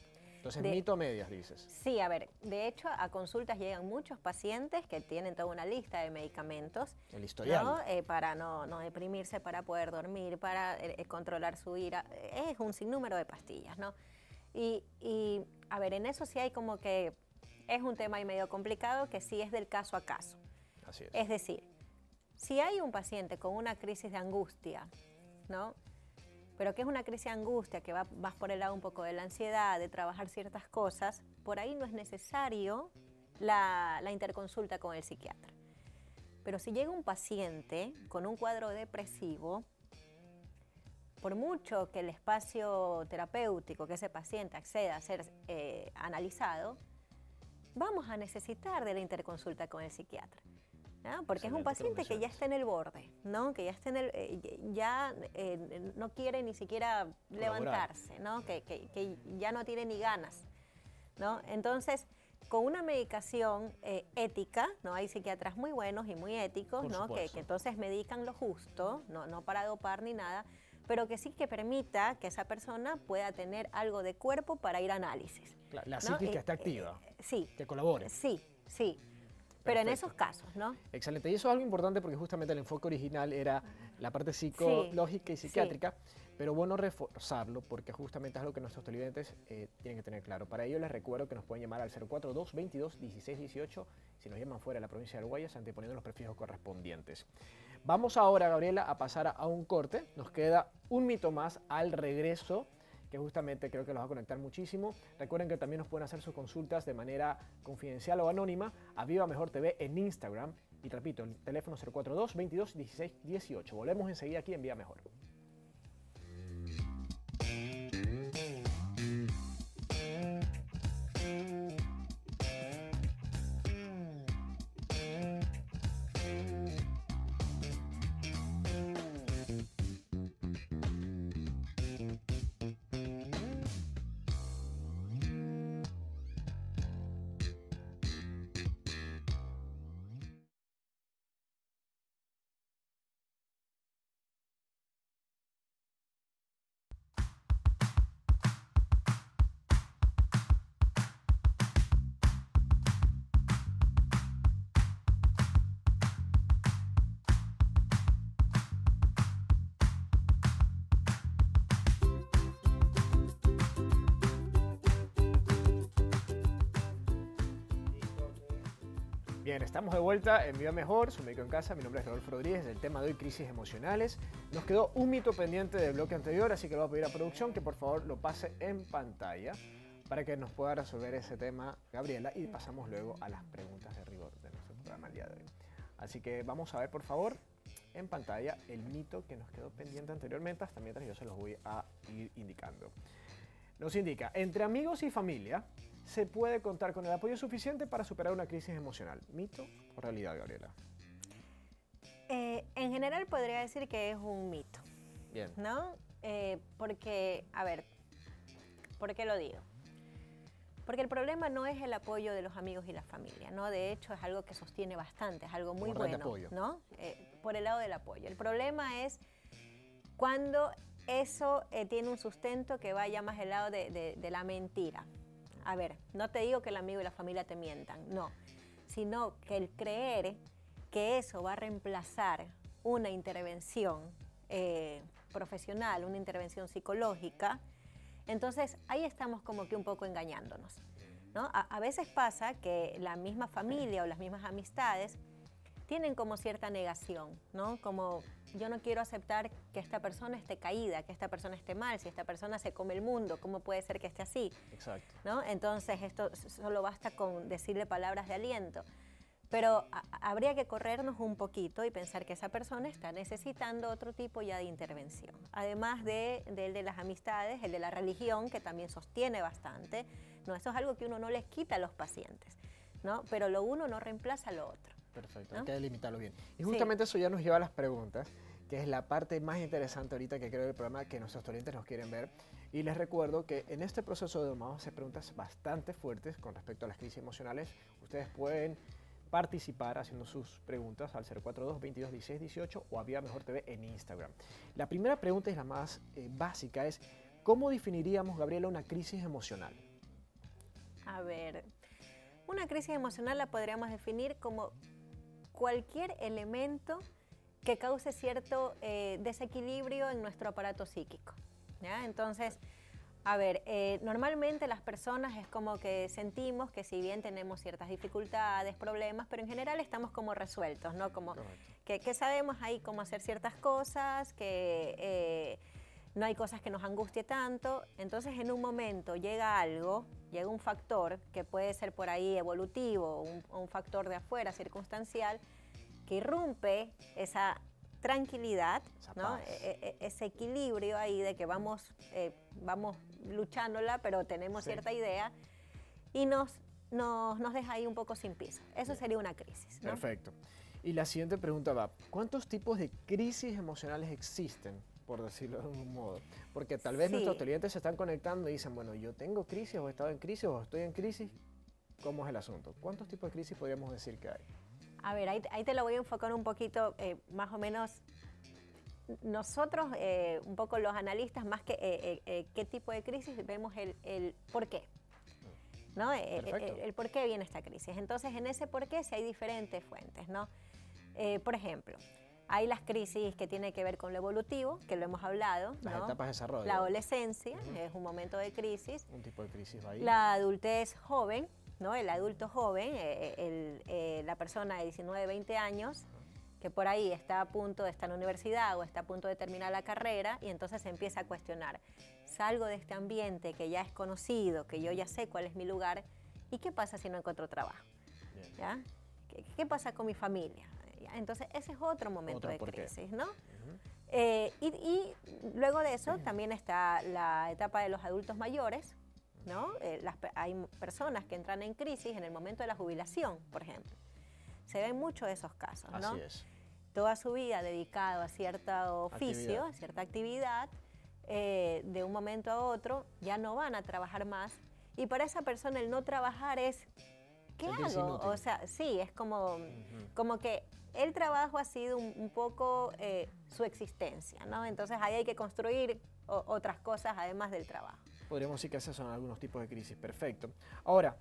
Speaker 1: Entonces,
Speaker 3: de,
Speaker 1: mito a medias, dices.
Speaker 3: Sí, a ver, de hecho a consultas llegan muchos pacientes que tienen toda una lista de medicamentos.
Speaker 1: El historial.
Speaker 3: ¿No? Eh, para no, no deprimirse, para poder dormir, para eh, controlar su ira. Es un sinnúmero de pastillas, ¿no? Y, y, a ver, en eso sí hay como que es un tema ahí medio complicado que sí es del caso a caso.
Speaker 1: Así es.
Speaker 3: Es decir, si hay un paciente con una crisis de angustia, ¿no? Pero que es una crisis de angustia que va más por el lado un poco de la ansiedad, de trabajar ciertas cosas, por ahí no es necesario la, la interconsulta con el psiquiatra. Pero si llega un paciente con un cuadro depresivo, por mucho que el espacio terapéutico, que ese paciente acceda a ser eh, analizado, vamos a necesitar de la interconsulta con el psiquiatra, ¿no? Porque es un paciente que ya está en el borde, ¿no? Que ya está en el, eh, ya eh, no quiere ni siquiera levantarse, ¿no? Que, que, que ya no tiene ni ganas, ¿no? Entonces, con una medicación eh, ética, ¿no? Hay psiquiatras muy buenos y muy éticos, ¿no? Que, que entonces medican lo justo, no, no para dopar ni nada, pero que sí que permita que esa persona pueda tener algo de cuerpo para ir a análisis.
Speaker 1: La, la
Speaker 3: ¿no?
Speaker 1: psiquis que
Speaker 3: eh,
Speaker 1: está activa.
Speaker 3: Eh, sí.
Speaker 1: Que colabore.
Speaker 3: Sí, sí. Pero en esos casos, ¿no?
Speaker 1: Excelente. Y eso es algo importante porque justamente el enfoque original era la parte psicológica sí, y psiquiátrica, sí. Pero bueno reforzarlo porque justamente es algo que nuestros televidentes eh, tienen que tener claro. Para ello les recuerdo que nos pueden llamar al cero cuatro dos, veintidós, dieciséis dieciocho si nos llaman fuera de la provincia de Guayas, anteponiendo los prefijos correspondientes. Vamos ahora, Gabriela, a pasar a, a un corte. Nos queda un mito más al regreso, que justamente creo que los va a conectar muchísimo. Recuerden que también nos pueden hacer sus consultas de manera confidencial o anónima a Viva Mejor T V en Instagram. Y repito, el teléfono cero cuatro dos, veintidós, dieciséis dieciocho. Volvemos enseguida aquí en Viva Mejor. Bien, estamos de vuelta en Viva Mejor, su médico en casa. Mi nombre es Rodolfo Rodríguez. El tema de hoy, crisis emocionales. Nos quedó un mito pendiente del bloque anterior, así que le voy a pedir a producción que por favor lo pase en pantalla para que nos pueda resolver ese tema Gabriela y pasamos luego a las preguntas de rigor de nuestro programa el día de hoy. Así que vamos a ver por favor en pantalla el mito que nos quedó pendiente anteriormente, hasta mientras yo se los voy a ir indicando. Nos indica, entre amigos y familia, ¿se puede contar con el apoyo suficiente para superar una crisis emocional? ¿Mito o realidad, Gabriela?
Speaker 3: Eh, en general podría decir que es un mito.
Speaker 1: Bien.
Speaker 3: ¿No? Eh, porque, a ver, ¿por qué lo digo? Porque el problema no es el apoyo de los amigos y la familia, ¿no? De hecho, es algo que sostiene bastante, es algo muy
Speaker 1: Como red de
Speaker 3: bueno,
Speaker 1: apoyo.
Speaker 3: ¿no? Eh, por el lado del apoyo. El problema es cuando eso eh, tiene un sustento que vaya más del lado de, de, de la mentira. A ver, no te digo que el amigo y la familia te mientan, no, sino que el creer que eso va a reemplazar una intervención eh, profesional, una intervención psicológica, entonces ahí estamos como que un poco engañándonos, ¿no? A, a veces pasa que la misma familia o las mismas amistades tienen como cierta negación, ¿no? Como yo no quiero aceptar que esta persona esté caída, que esta persona esté mal, si esta persona se come el mundo, ¿cómo puede ser que esté así?
Speaker 1: Exacto.
Speaker 3: ¿No? Entonces esto solo basta con decirle palabras de aliento. Pero a, habría que corrernos un poquito y pensar que esa persona está necesitando otro tipo ya de intervención. Además de, de, el de las amistades, el de la religión, que también sostiene bastante. No, eso es algo que uno no les quita a los pacientes, ¿no? Pero lo uno no reemplaza lo otro.
Speaker 1: Perfecto,
Speaker 3: ¿no?
Speaker 1: hay que delimitarlo bien. Y justamente sí. Eso ya nos lleva a las preguntas, que es la parte más interesante ahorita que creo del programa que nuestros clientes nos quieren ver. Y les recuerdo que en este proceso de vamos a hacer preguntas bastante fuertes con respecto a las crisis emocionales. Ustedes pueden participar haciendo sus preguntas al cero cuatro dos, veintidós, dieciséis dieciocho o a Viva Mejor T V en Instagram. La primera pregunta y la más eh, básica es, ¿cómo definiríamos, Gabriela, una crisis emocional?
Speaker 3: A ver, una crisis emocional la podríamos definir como cualquier elemento que cause cierto eh, desequilibrio en nuestro aparato psíquico, ¿ya? Entonces, a ver, eh, normalmente las personas es como que sentimos que si bien tenemos ciertas dificultades, problemas, pero en general estamos como resueltos, ¿no? Como que, que sabemos ahí cómo hacer ciertas cosas, que eh, no hay cosas que nos angustie tanto. Entonces, en un momento llega algo, llega un factor que puede ser por ahí evolutivo, un, un factor de afuera, circunstancial, que irrumpe esa tranquilidad, esa ¿no? e, e, ese equilibrio ahí de que vamos, eh, vamos luchándola, pero tenemos sí. cierta idea, y nos, nos, nos deja ahí un poco sin piso. Eso sí. sería una crisis, ¿no?
Speaker 1: Perfecto. Y la siguiente pregunta va, ¿cuántos tipos de crisis emocionales existen, por decirlo de algún modo? Porque tal vez sí. nuestros clientes se están conectando y dicen, bueno, yo tengo crisis, o he estado en crisis, o estoy en crisis. ¿Cómo es el asunto? ¿Cuántos tipos de crisis podríamos decir que hay?
Speaker 3: A ver, ahí, ahí te lo voy a enfocar un poquito, eh, más o menos, nosotros, eh, un poco los analistas, más que eh, eh, qué tipo de crisis, vemos el, el por qué, ¿no? El, el, el por qué viene esta crisis. Entonces, en ese por qué sí hay diferentes fuentes, ¿no? Eh, por ejemplo, hay las crisis que tienen que ver con lo evolutivo, que lo hemos hablado,
Speaker 1: las
Speaker 3: ¿no?
Speaker 1: etapas de desarrollo.
Speaker 3: La adolescencia, uh-huh. es un momento de crisis.
Speaker 1: Un tipo de crisis va ahí.
Speaker 3: La adultez joven, ¿no? El adulto joven, eh, el, eh, la persona de diecinueve, veinte años, que por ahí está a punto de estar en la universidad o está a punto de terminar la carrera, y entonces se empieza a cuestionar, salgo de este ambiente que ya es conocido, que yo ya sé cuál es mi lugar, ¿y qué pasa si no encuentro trabajo? ¿Ya? ¿Qué, qué pasa con mi familia? ¿Ya? Entonces ese es otro momento otro de crisis, ¿no? Uh-huh. eh, y, y luego de eso uh-huh. también está la etapa de los adultos mayores, ¿no? Eh, las, hay personas que entran en crisis en el momento de la jubilación, por ejemplo. Se ven mucho de esos casos, ¿no?
Speaker 1: Así es.
Speaker 3: Toda su vida dedicado a cierto oficio, actividad. a cierta actividad, eh, de un momento a otro ya no van a trabajar más, y para esa persona el no trabajar es, ¿qué
Speaker 1: Sentirse
Speaker 3: hago?
Speaker 1: inútil.
Speaker 3: O sea, sí, es como,
Speaker 1: Uh-huh.
Speaker 3: como que el trabajo ha sido un, un poco eh, su existencia, ¿no? Entonces ahí hay que construir o, otras cosas además del trabajo.
Speaker 1: Podríamos decir que esos son algunos tipos de crisis, perfecto. Ahora,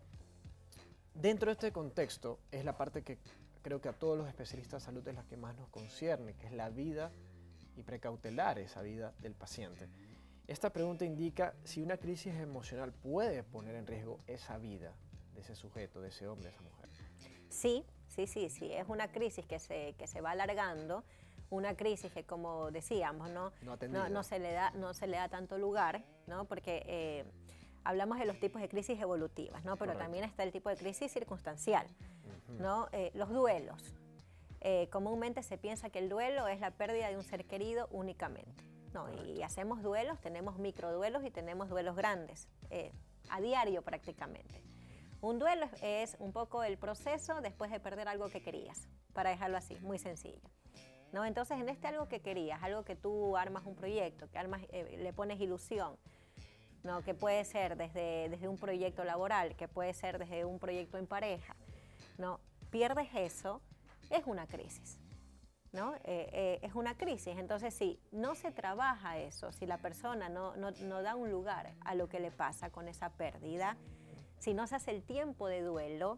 Speaker 1: dentro de este contexto es la parte que creo que a todos los especialistas de salud es la que más nos concierne, que es la vida y precautelar esa vida del paciente. Esta pregunta indica si una crisis emocional puede poner en riesgo esa vida de ese sujeto, de ese hombre, de esa mujer.
Speaker 3: Sí, sí, sí, sí, es una crisis que se, que se va alargando, una crisis que, como decíamos, no,
Speaker 1: no,
Speaker 3: no, no, se, le da, no se le da tanto lugar, ¿no? Porque eh, hablamos de los tipos de crisis evolutivas, ¿no? Pero Correcto. También está el tipo de crisis circunstancial, uh-huh. ¿no? Eh, los duelos. Eh, comúnmente se piensa que el duelo es la pérdida de un ser querido únicamente, ¿no? Y hacemos duelos, tenemos microduelos y tenemos duelos grandes, eh, a diario prácticamente. Un duelo es un poco el proceso después de perder algo que querías, para dejarlo así, muy sencillo, ¿no? Entonces, en este algo que querías, algo que tú armas un proyecto, que armas, eh, le pones ilusión, ¿no? Que puede ser desde, desde un proyecto laboral, que puede ser desde un proyecto en pareja, ¿no? Pierdes eso, es una crisis, ¿no? Eh, eh, es una crisis. Entonces, si no se trabaja eso, si la persona no, no, no da un lugar a lo que le pasa con esa pérdida, si no se hace el tiempo de duelo,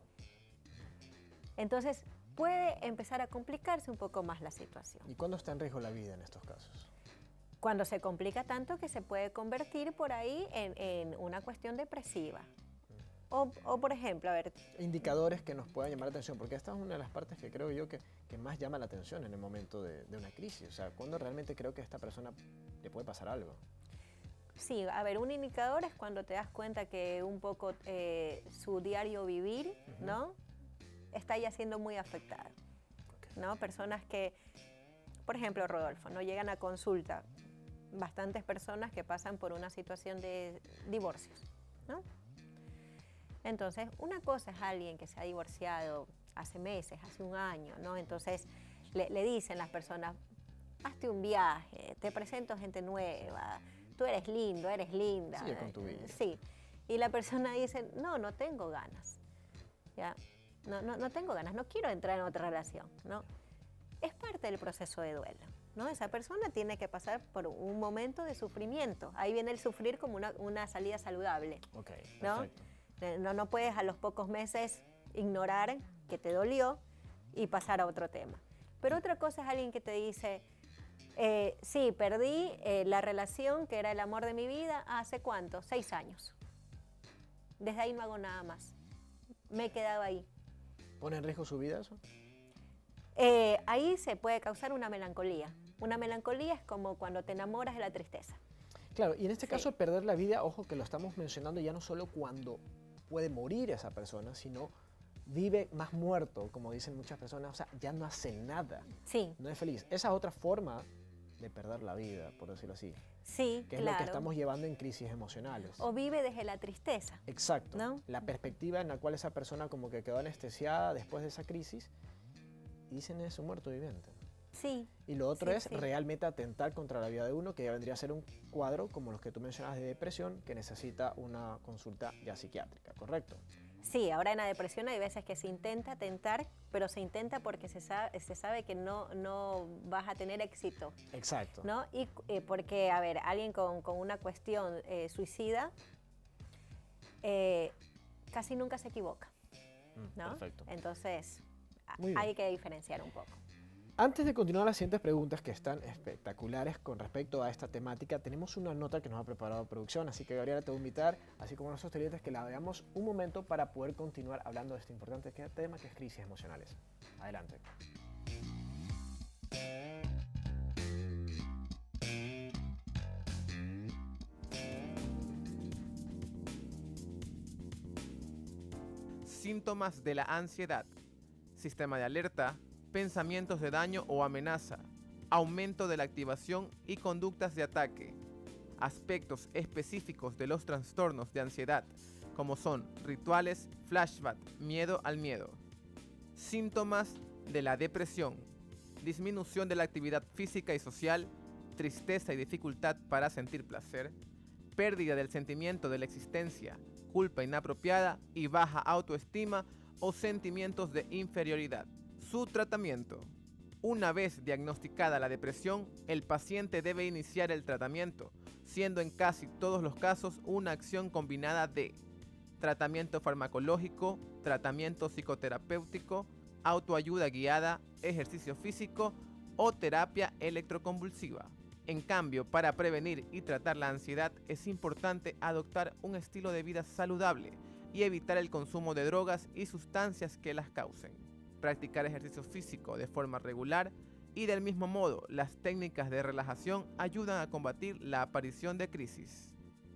Speaker 3: entonces puede empezar a complicarse un poco más la situación.
Speaker 1: ¿Y cuándo está en riesgo la vida en estos casos?
Speaker 3: Cuando se complica tanto que se puede convertir por ahí en, en una cuestión depresiva. O, o, por ejemplo, a ver...
Speaker 1: Indicadores que nos puedan llamar la atención, porque esta es una de las partes que creo yo que, que más llama la atención en el momento de, de una crisis. O sea, ¿cuándo realmente creo que a esta persona le puede pasar algo?
Speaker 3: Sí, a ver, un indicador es cuando te das cuenta que un poco eh, su diario vivir, uh-huh. ¿no? Está ya siendo muy afectado, okay. ¿no? Personas que, por ejemplo, Rodolfo, no llegan a consulta, bastantes personas que pasan por una situación de divorcios, ¿no? Entonces, una cosa es alguien que se ha divorciado hace meses, hace un año, ¿no? Entonces, le, le dicen las personas, hazte un viaje, te presento gente nueva, tú eres lindo, eres linda.
Speaker 1: Sigue con tu vida.
Speaker 3: Sí. Y la persona dice, no, no tengo ganas, ¿ya? No, no, no tengo ganas, no quiero entrar en otra relación, ¿no? Es parte del proceso de duelo, ¿no? Esa persona tiene que pasar por un momento de sufrimiento. Ahí viene el sufrir como una, una salida saludable,
Speaker 1: okay,
Speaker 3: ¿no?
Speaker 1: Perfecto.
Speaker 3: No, no puedes a los pocos meses ignorar que te dolió y pasar a otro tema. Pero otra cosa es alguien que te dice, eh, sí, perdí eh, la relación que era el amor de mi vida hace ¿cuánto? Seis años. Desde ahí no hago nada más. Me he quedado ahí.
Speaker 1: ¿Pone en riesgo su vida eso?
Speaker 3: Eh, ahí se puede causar una melancolía. Una melancolía es como cuando te enamoras de la tristeza.
Speaker 1: Claro, y en este
Speaker 3: Sí.
Speaker 1: caso perder la vida, ojo que lo estamos mencionando ya no solo cuando puede morir esa persona, sino vive más muerto, como dicen muchas personas, o sea, ya no hace nada,
Speaker 3: Sí,
Speaker 1: no es feliz. Esa es otra forma de perder la vida, por decirlo así,
Speaker 3: sí,
Speaker 1: que es
Speaker 3: claro.
Speaker 1: lo que estamos llevando en crisis emocionales.
Speaker 3: O vive desde la tristeza.
Speaker 1: Exacto,
Speaker 3: ¿no?
Speaker 1: la perspectiva en la cual esa persona como que quedó anestesiada después de esa crisis y dicen es un muerto viviente.
Speaker 3: Sí.
Speaker 1: Y lo otro
Speaker 3: Sí,
Speaker 1: es
Speaker 3: sí.
Speaker 1: realmente atentar contra la vida de uno, que ya vendría a ser un cuadro como los que tú mencionas de depresión, que necesita una consulta ya psiquiátrica, ¿correcto?
Speaker 3: Sí, ahora en la depresión hay veces que se intenta tentar, pero se intenta porque se sabe, se sabe que no, no vas a tener éxito,
Speaker 1: Exacto.
Speaker 3: ¿no? Y eh, porque, a ver, alguien con, con una cuestión eh, suicida eh, casi nunca se equivoca,
Speaker 1: Mm,
Speaker 3: ¿no?
Speaker 1: Perfecto.
Speaker 3: Entonces, a-
Speaker 1: Muy bien.
Speaker 3: hay que diferenciar un poco.
Speaker 1: Antes de continuar las siguientes preguntas que están espectaculares con respecto a esta temática, tenemos una nota que nos ha preparado producción, así que Gabriela te voy a invitar, así como a nuestros televidentes, que la veamos un momento para poder continuar hablando de este importante tema que es crisis emocionales. Adelante.
Speaker 2: Síntomas de la ansiedad: sistema de alerta, pensamientos de daño o amenaza, aumento de la activación y conductas de ataque. Aspectos específicos de los trastornos de ansiedad, como son rituales, flashback, miedo al miedo. Síntomas de la depresión: disminución de la actividad física y social, tristeza y dificultad para sentir placer, pérdida del sentimiento de la existencia, culpa inapropiada y baja autoestima o sentimientos de inferioridad. Su tratamiento: una vez diagnosticada la depresión, el paciente debe iniciar el tratamiento, siendo en casi todos los casos una acción combinada de tratamiento farmacológico, tratamiento psicoterapéutico, autoayuda guiada, ejercicio físico o terapia electroconvulsiva. En cambio, para prevenir y tratar la ansiedad es importante adoptar un estilo de vida saludable y evitar el consumo de drogas y sustancias que las causen. Practicar ejercicio físico de forma regular y del mismo modo, las técnicas de relajación ayudan a combatir la aparición de crisis.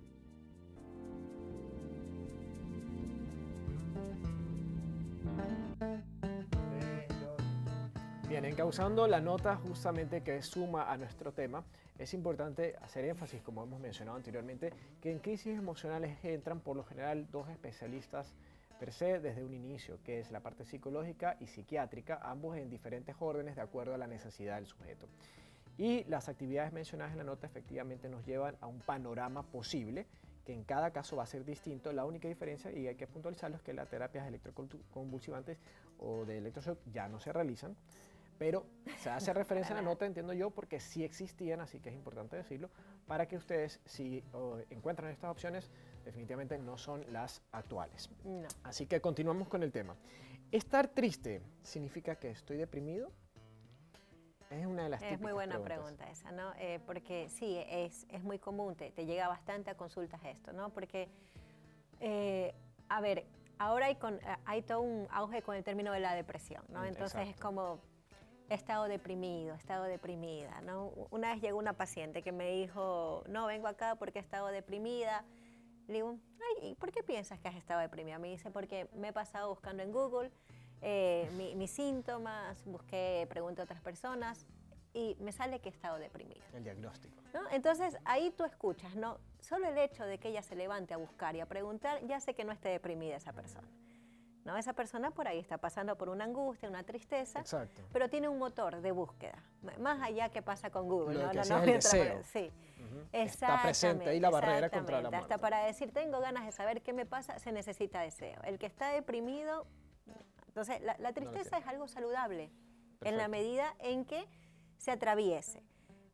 Speaker 1: Bien, encauzando la nota justamente que suma a nuestro tema, es importante hacer énfasis, como hemos mencionado anteriormente, que en crisis emocionales entran por lo general dos especialistas per se desde un inicio, que es la parte psicológica y psiquiátrica, ambos en diferentes órdenes de acuerdo a la necesidad del sujeto. Y las actividades mencionadas en la nota efectivamente nos llevan a un panorama posible, que en cada caso va a ser distinto. La única diferencia, y hay que puntualizarlo, es que las terapias electroconvulsivantes o de electroshock ya no se realizan, pero se hace referencia en la nota, entiendo yo, porque sí existían, así que es importante decirlo, para que ustedes, si oh, encuentran estas opciones, definitivamente no son las actuales.
Speaker 3: No.
Speaker 1: Así que continuamos con el tema. ¿Estar triste significa que estoy deprimido? Es una de las
Speaker 3: Es
Speaker 1: típicas
Speaker 3: muy buena
Speaker 1: preguntas.
Speaker 3: pregunta esa, ¿no? Eh, porque sí, es, es muy común, te, te llega bastante a consultas esto, ¿no? Porque, eh, a ver, ahora hay, con, hay todo un auge con el término de la depresión, ¿no? Entonces
Speaker 1: Exacto.
Speaker 3: es como, he estado deprimido, he estado deprimida, ¿no? Una vez llegó una paciente que me dijo, no, vengo acá porque he estado deprimida. Le digo, ay, ¿y por qué piensas que has estado deprimida? Me dice, porque me he pasado buscando en Google eh, mi, mis síntomas, busqué, pregunté a otras personas y me sale que he estado deprimida.
Speaker 1: El diagnóstico.
Speaker 3: ¿No? Entonces ahí tú escuchas, ¿no? Solo el hecho de que ella se levante a buscar y a preguntar, ya sé que no esté deprimida esa persona. ¿No? Esa persona por ahí está pasando por una angustia, una tristeza,
Speaker 1: Exacto.
Speaker 3: pero tiene un motor de búsqueda, m- más allá que pasa con Google.
Speaker 1: Lo
Speaker 3: ¿no?
Speaker 1: que
Speaker 3: No,
Speaker 1: hacías
Speaker 3: no,
Speaker 1: el
Speaker 3: mientras-
Speaker 1: deseo.
Speaker 3: Sí.
Speaker 1: Ujú. Está presente
Speaker 3: Exactamente,
Speaker 1: ahí la barrera contra la
Speaker 3: exactamente.
Speaker 1: muerte.
Speaker 3: Hasta para decir, tengo ganas de saber qué me pasa, se necesita deseo. El que está deprimido, entonces la, la tristeza
Speaker 1: tiene.
Speaker 3: es algo saludable, en
Speaker 1: Perfecto.
Speaker 3: la medida en que se atraviese.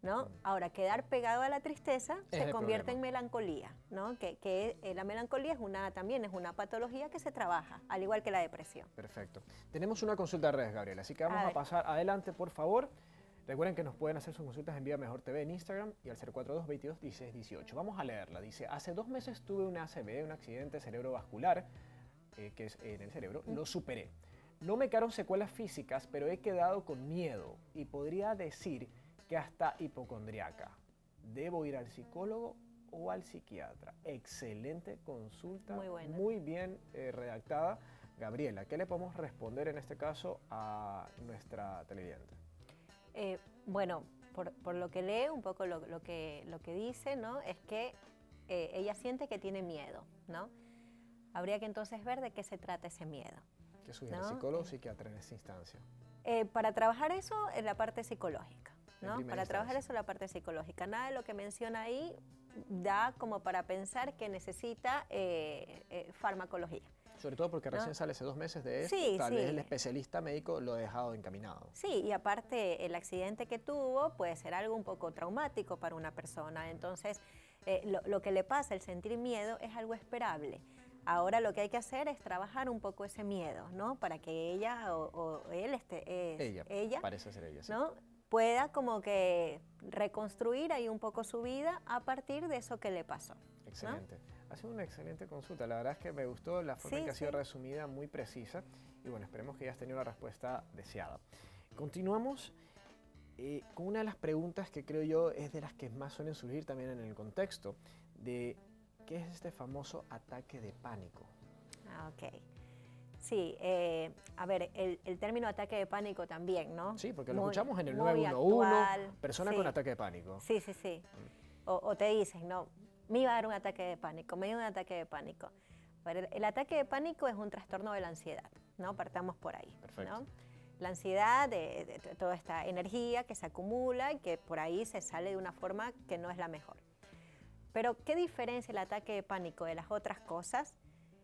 Speaker 3: ¿no? Ahora, quedar pegado a la tristeza
Speaker 1: Es
Speaker 3: se
Speaker 1: el
Speaker 3: convierte
Speaker 1: problema.
Speaker 3: en melancolía, ¿no? Que, que eh, la melancolía es una, también es una patología que se trabaja, al igual que la depresión.
Speaker 1: Perfecto. Tenemos una consulta de redes, Gabriela, así que vamos
Speaker 3: A
Speaker 1: a,
Speaker 3: ver.
Speaker 1: pasar adelante, por favor. Recuerden que nos pueden hacer sus consultas en Viva Mejor T V en Instagram y al cero cuatro dos, veintidós, dieciséis, dieciocho. Vamos a leerla. Dice, hace dos meses tuve una A C V, un accidente cerebrovascular, eh, que es en el cerebro, lo superé. No me quedaron secuelas físicas, pero he quedado con miedo y podría decir que hasta hipocondriaca. ¿Debo ir al psicólogo o al psiquiatra? Excelente consulta,
Speaker 3: Muy buena.
Speaker 1: muy bien eh, redactada. Gabriela, ¿qué le podemos responder en este caso a nuestra televidente?
Speaker 3: Eh, bueno, por, por lo que lee, un poco lo, lo que, lo que dice, ¿no? Es que eh, ella siente que tiene miedo, ¿no? Habría que entonces ver de qué se trata ese miedo.
Speaker 1: ¿Qué sugiere
Speaker 3: No,
Speaker 1: psicólogo o
Speaker 3: eh.
Speaker 1: psiquiatra en esta instancia?
Speaker 3: Eh, para trabajar eso en la parte psicológica,
Speaker 1: En
Speaker 3: ¿no?
Speaker 1: primera
Speaker 3: Para trabajar
Speaker 1: instancia.
Speaker 3: eso en la parte psicológica. Nada de lo que menciona ahí da como para pensar que necesita eh, eh, farmacología.
Speaker 1: Sobre todo porque
Speaker 3: ¿No?
Speaker 1: recién sale hace dos meses de esto,
Speaker 3: Sí,
Speaker 1: tal
Speaker 3: sí.
Speaker 1: vez el especialista médico lo ha dejado encaminado.
Speaker 3: Sí, y aparte el accidente que tuvo puede ser algo un poco traumático para una persona. Entonces, eh, lo, lo que le pasa, el sentir miedo, es algo esperable. Ahora lo que hay que hacer es trabajar un poco ese miedo, ¿no? Para que ella o, o él, este, es,
Speaker 1: Ella,
Speaker 3: ella,
Speaker 1: parece ser ella, sí.
Speaker 3: ¿no? Pueda como que reconstruir ahí un poco su vida a partir de eso que le pasó.
Speaker 1: Excelente. Ha sido una excelente consulta. La verdad es que me gustó la forma
Speaker 3: Sí,
Speaker 1: en que ha sido
Speaker 3: sí.
Speaker 1: resumida, muy precisa. Y bueno, esperemos que hayas tenido la respuesta deseada. Continuamos eh, con una de las preguntas que creo yo es de las que más suelen surgir también en el contexto de qué es este famoso ataque de pánico.
Speaker 3: Ah, ok. Sí, eh, a ver, el, el término ataque de pánico también, ¿no?
Speaker 1: Sí, porque lo
Speaker 3: Muy-
Speaker 1: escuchamos en el
Speaker 3: muy
Speaker 1: nueve uno uno,
Speaker 3: actual,
Speaker 1: persona
Speaker 3: sí.
Speaker 1: con ataque de pánico.
Speaker 3: Sí, sí, sí. O, o te dicen, no, me iba a dar un ataque de pánico, me dio un ataque de pánico. Pero el, el ataque de pánico es un trastorno de la ansiedad, ¿no? Partamos por ahí,
Speaker 1: Perfecto.
Speaker 3: ¿no? La ansiedad, de, de- de toda esta energía que se acumula y que por ahí se sale de una forma que no es la mejor. Pero, ¿qué diferencia el ataque de pánico de las otras cosas?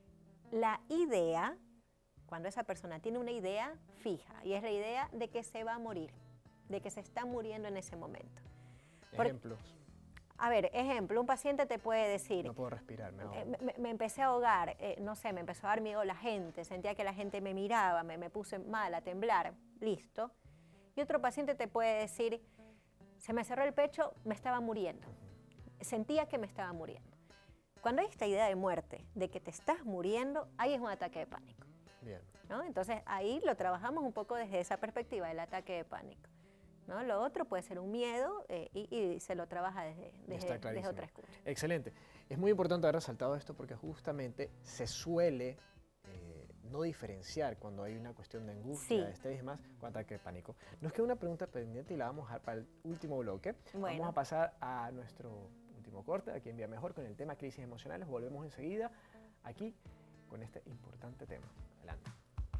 Speaker 3: La idea, cuando esa persona tiene una idea fija, y es la idea de que se va a morir, de que se está muriendo en ese momento. Por-
Speaker 1: Ejemplos.
Speaker 3: A ver, ejemplo, un paciente te puede decir,
Speaker 1: No puedo respirar, me ahogo.
Speaker 3: eh, me, me empecé a ahogar, eh, no sé, me empezó a dar miedo la gente, sentía que la gente me miraba, me, me puse mal, a temblar, listo. Y otro paciente te puede decir, se me cerró el pecho, me estaba muriendo, sentía que me estaba muriendo. Cuando hay esta idea de muerte, de que te estás muriendo, ahí es un ataque de pánico,
Speaker 1: Bien.
Speaker 3: ¿no? Entonces ahí lo trabajamos un poco desde esa perspectiva del ataque de pánico, ¿no? Lo otro puede ser un miedo eh, y, y se lo trabaja desde,
Speaker 1: Está
Speaker 3: desde, desde
Speaker 1: clarísimo.
Speaker 3: otra escucha.
Speaker 1: Excelente. Es muy importante haber resaltado esto porque justamente se suele eh, no diferenciar cuando hay una cuestión de angustia,
Speaker 3: Sí.
Speaker 1: de estrés y demás, con ataque de pánico. Nos queda una pregunta pendiente y la vamos a dejar para el último bloque.
Speaker 3: Bueno.
Speaker 1: Vamos a pasar a nuestro último corte, aquí en Vía Mejor, con el tema crisis emocionales. Volvemos enseguida aquí con este importante tema. Adelante.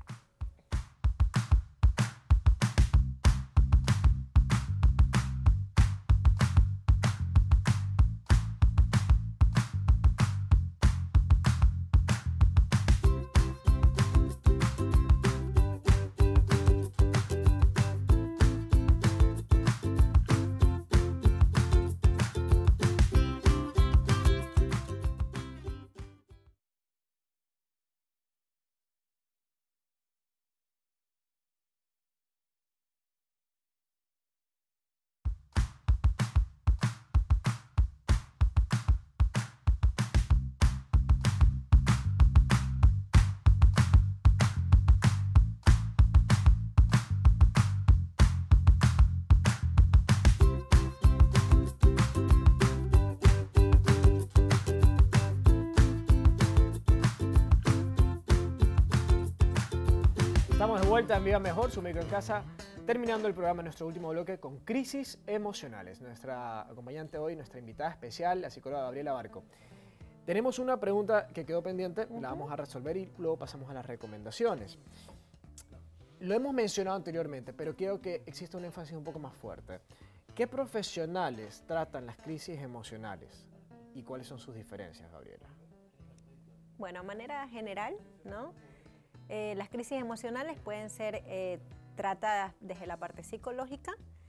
Speaker 1: Estamos de vuelta en Viva Mejor, su micro en casa, terminando el programa en nuestro último bloque con crisis emocionales. Nuestra acompañante hoy, nuestra invitada especial, la psicóloga Gabriela Barco. Tenemos una pregunta que quedó pendiente, uh-huh. la vamos a resolver y luego pasamos a las recomendaciones. Lo hemos mencionado anteriormente, pero quiero que exista un énfasis un poco más fuerte. ¿Qué profesionales tratan las crisis emocionales y cuáles son sus diferencias, Gabriela?
Speaker 3: Bueno, a manera general, ¿no? Eh, las crisis emocionales pueden ser eh, tratadas desde la parte psicológica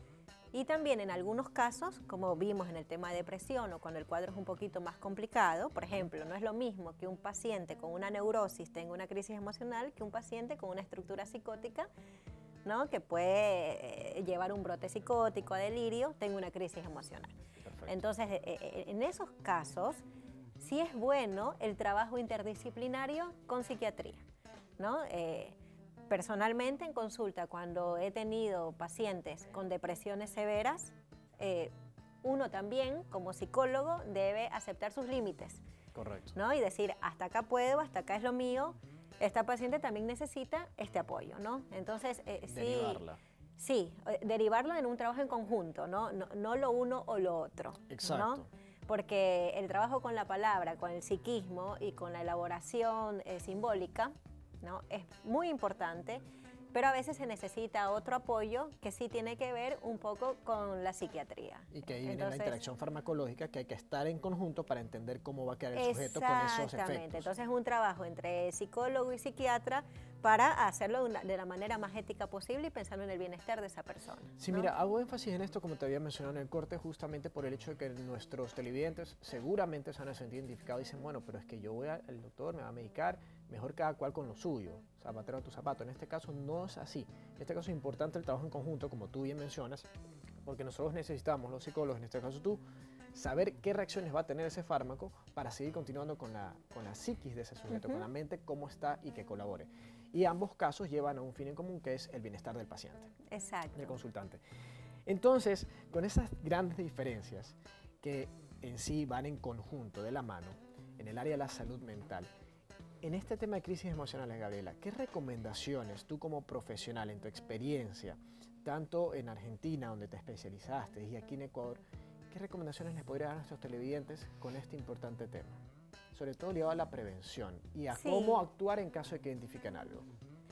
Speaker 3: Y también en algunos casos, como vimos en el tema de depresión o cuando el cuadro es un poquito más complicado, por ejemplo, no es lo mismo que un paciente con una neurosis tenga una crisis emocional que un paciente con una estructura psicótica, ¿no?, que puede eh, llevar un brote psicótico a delirio, tenga una crisis emocional. Perfecto. Entonces, eh, eh, en esos casos, sí es bueno el trabajo interdisciplinario con psiquiatría, ¿no? Eh, Personalmente, en consulta, cuando he tenido pacientes con depresiones severas, eh, uno también, como psicólogo, debe aceptar sus límites.
Speaker 1: Correcto.
Speaker 3: ¿No? Y decir, hasta acá puedo, hasta acá es lo mío, esta paciente también necesita este apoyo, ¿no? Entonces, eh,
Speaker 1: derivarla.
Speaker 3: Sí, sí, derivarlo en un trabajo en conjunto, ¿no? No, no lo uno o lo otro.
Speaker 1: Exacto.
Speaker 3: ¿No? Porque el trabajo con la palabra, con el psiquismo y con la elaboración eh, simbólica, ¿no?, es muy importante, pero a veces se necesita otro apoyo que sí tiene que ver un poco con la psiquiatría.
Speaker 1: Y que ahí viene la interacción farmacológica, que hay que estar en conjunto para entender cómo va a quedar el sujeto con esos efectos.
Speaker 3: Exactamente, entonces es un trabajo entre psicólogo y psiquiatra para hacerlo de, una, de la manera más ética posible y pensando en el bienestar de esa persona.
Speaker 1: Sí,
Speaker 3: ¿no?
Speaker 1: Mira, hago énfasis en esto, como te había mencionado en el corte, justamente por el hecho de que nuestros televidentes seguramente se van a sentir identificados y dicen, bueno, pero es que yo voy al doctor, me va a medicar, mejor cada cual con lo suyo, zapatero a tu zapato. En este caso no es así. En este caso es importante el trabajo en conjunto, como tú bien mencionas, porque nosotros necesitamos, los psicólogos, en este caso tú, saber qué reacciones va a tener ese fármaco para seguir continuando con la, con la psiquis de ese sujeto, uh-huh. con la mente, cómo está y que colabore. Y ambos casos llevan a un fin en común, que es el bienestar del paciente.
Speaker 3: Exacto.
Speaker 1: Del consultante. Entonces, con esas grandes diferencias que en sí van en conjunto, de la mano, en el área de la salud mental, en este tema de crisis emocionales, Gabriela, ¿qué recomendaciones tú como profesional, en tu experiencia, tanto en Argentina, donde te especializaste, y aquí en Ecuador, qué recomendaciones les podría dar a nuestros televidentes con este importante tema? Sobre todo ligado a la prevención y a sí. cómo actuar en caso de que identifiquen algo.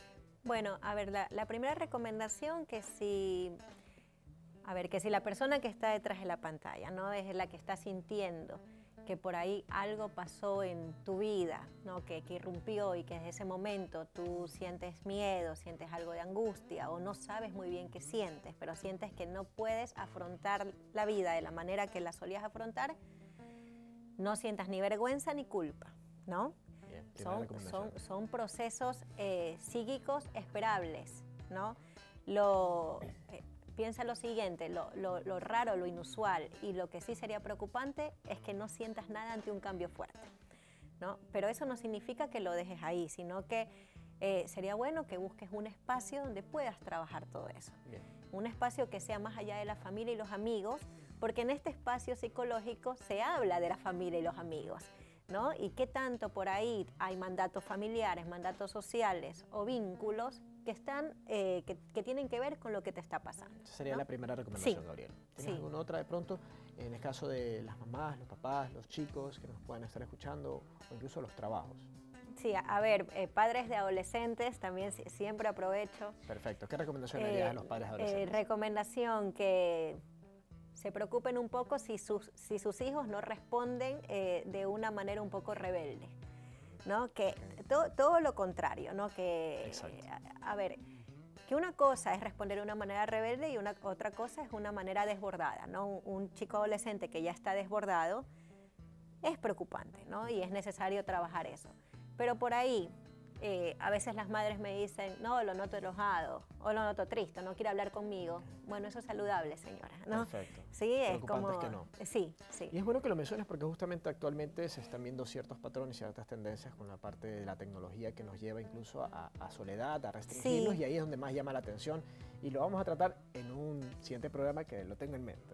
Speaker 3: Bueno, a ver, la, la primera recomendación que si, a ver, que si la persona que está detrás de la pantalla, ¿no?, es la que está sintiendo que por ahí algo pasó en tu vida, ¿no?, que, que irrumpió y que desde ese momento tú sientes miedo, sientes algo de angustia o no sabes muy bien qué sientes, pero sientes que no puedes afrontar la vida de la manera que la solías afrontar, no sientas ni vergüenza ni culpa, ¿no?
Speaker 1: Bien,
Speaker 3: son, son, son procesos eh, psíquicos esperables, ¿no? Lo, eh, piensa lo siguiente, lo, lo, lo raro, lo inusual y lo que sí sería preocupante es que no sientas nada ante un cambio fuerte, ¿no? Pero eso no significa que lo dejes ahí, sino que eh, sería bueno que busques un espacio donde puedas trabajar todo eso.
Speaker 1: Bien.
Speaker 3: Un espacio que sea más allá de la familia y los amigos, porque en este espacio psicológico se habla de la familia y los amigos, ¿no? Y qué tanto por ahí hay mandatos familiares, mandatos sociales o vínculos que, están, eh, que, que tienen que ver con lo que te está pasando.
Speaker 1: Esa sería, ¿no?, la primera recomendación, sí. Gabriela. ¿Tienes
Speaker 3: sí.
Speaker 1: alguna otra de pronto, en el caso de las mamás, los papás, los chicos que nos puedan estar escuchando o incluso los trabajos?
Speaker 3: Sí, a ver, eh, padres de adolescentes, también siempre aprovecho.
Speaker 1: Perfecto. ¿Qué recomendación le harías eh, a los padres de adolescentes?
Speaker 3: Eh, recomendación que se preocupen un poco si sus, si sus hijos no responden eh, de una manera un poco rebelde, ¿no? Que to, todo lo contrario, ¿no? Que, a, a ver, que una cosa es responder de una manera rebelde y una, otra cosa es una manera desbordada, ¿no? Un, un chico adolescente que ya está desbordado es preocupante, ¿no? Y es necesario trabajar eso. Pero por ahí, eh, a veces las madres me dicen, no, lo noto enojado, o lo noto triste, no quiere hablar conmigo. Bueno, eso es saludable, señora, ¿no?
Speaker 1: Perfecto.
Speaker 3: Sí, es como...
Speaker 1: Es que no.
Speaker 3: Sí, sí.
Speaker 1: Y es bueno que lo menciones porque justamente actualmente se están viendo ciertos patrones, ciertas tendencias con la parte de la tecnología que nos lleva incluso a, a soledad, a restringirnos, sí. y ahí es donde más llama la atención. Y lo vamos a tratar en un siguiente programa que lo tengo en mente.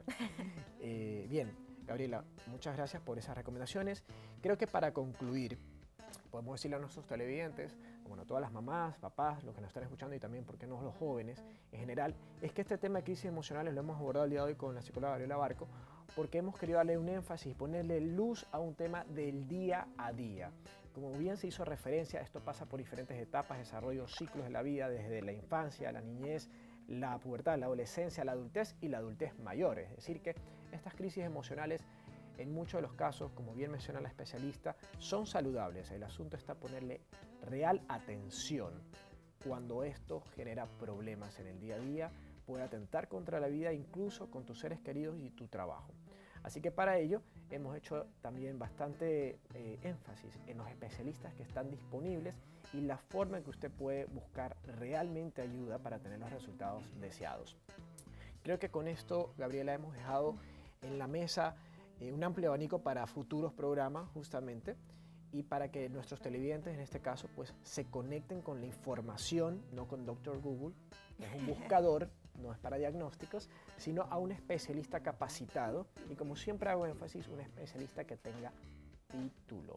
Speaker 1: eh, bien, Gabriela, muchas gracias por esas recomendaciones. Creo que para concluir, podemos decirle a nuestros televidentes, bueno, a todas las mamás, papás, los que nos están escuchando y también, ¿por qué no, los jóvenes en general? Es que este tema de crisis emocionales lo hemos abordado el día de hoy con la psicóloga Gabriela Barco, porque hemos querido darle un énfasis y ponerle luz a un tema del día a día. Como bien se hizo referencia, esto pasa por diferentes etapas, desarrollo, ciclos de la vida, desde la infancia, la niñez, la pubertad, la adolescencia, la adultez y la adultez mayor. Es decir, que estas crisis emocionales, en muchos de los casos, como bien menciona la especialista, son saludables. El asunto está ponerle real atención cuando esto genera problemas en el día a día puede atentar contra la vida, incluso con tus seres queridos y tu trabajo. Así que para ello hemos hecho también bastante eh, énfasis en los especialistas que están disponibles y la forma en que usted puede buscar realmente ayuda para tener los resultados deseados. Creo que con esto, Gabriela, hemos dejado en la mesa eh, un amplio abanico para futuros programas justamente, y para que nuestros televidentes en este caso pues se conecten con la información, no con doctor Google, que es un buscador, no es para diagnósticos, sino a un especialista capacitado, y como siempre hago énfasis, un especialista que tenga título.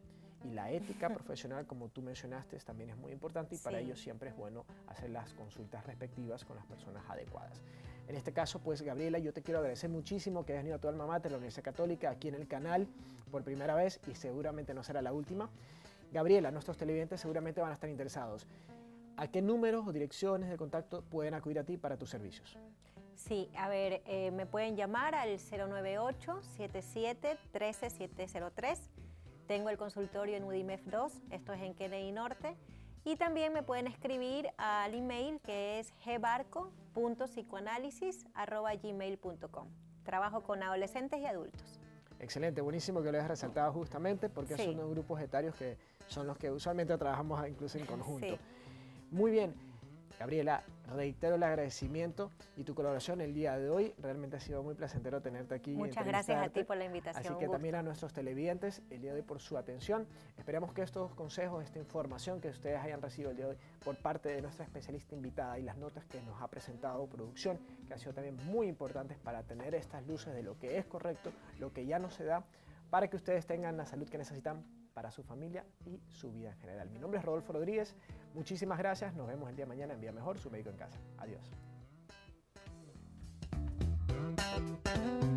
Speaker 1: Y la ética profesional, como tú mencionaste, también es muy importante, y para
Speaker 3: Sí.
Speaker 1: ello siempre es bueno hacer las consultas respectivas con las personas adecuadas. En este caso, pues Gabriela, yo te quiero agradecer muchísimo que hayas venido a tu alma mater, la Universidad Católica, aquí en el canal por primera vez, y seguramente no será la última. Gabriela, nuestros televidentes seguramente van a estar interesados. ¿A qué números o direcciones de contacto pueden acudir a ti para tus servicios?
Speaker 3: Sí, a ver, eh, me pueden llamar al cero nueve ocho, siete siete, uno tres, siete cero tres. Tengo el consultorio en U D I M E F dos, esto es en Kennedy Norte. Y también me pueden escribir al email que es g barco punto psicoanálisis arroba gmail punto com. Trabajo con adolescentes y adultos.
Speaker 1: Excelente, buenísimo que lo hayas resaltado justamente, porque
Speaker 3: Sí.
Speaker 1: son los grupos etarios que son los que usualmente trabajamos incluso en conjunto.
Speaker 3: Sí.
Speaker 1: Muy bien, Gabriela, reitero el agradecimiento y tu colaboración el día de hoy. Realmente ha sido muy placentero tenerte aquí. y
Speaker 3: Muchas gracias a ti
Speaker 1: entrevistarte.
Speaker 3: por la invitación.
Speaker 1: Así
Speaker 3: un
Speaker 1: que
Speaker 3: gusto.
Speaker 1: también a nuestros televidentes el día de hoy por su atención. Esperamos que estos consejos, esta información que ustedes hayan recibido el día de hoy por parte de nuestra especialista invitada y las notas que nos ha presentado producción, que ha sido también muy importantes para tener estas luces de lo que es correcto, lo que ya no se da, para que ustedes tengan la salud que necesitan para su familia y su vida en general. Mi nombre es Rodolfo Rodríguez. Muchísimas gracias. Nos vemos el día de mañana en Vida Mejor, su médico en casa. Adiós.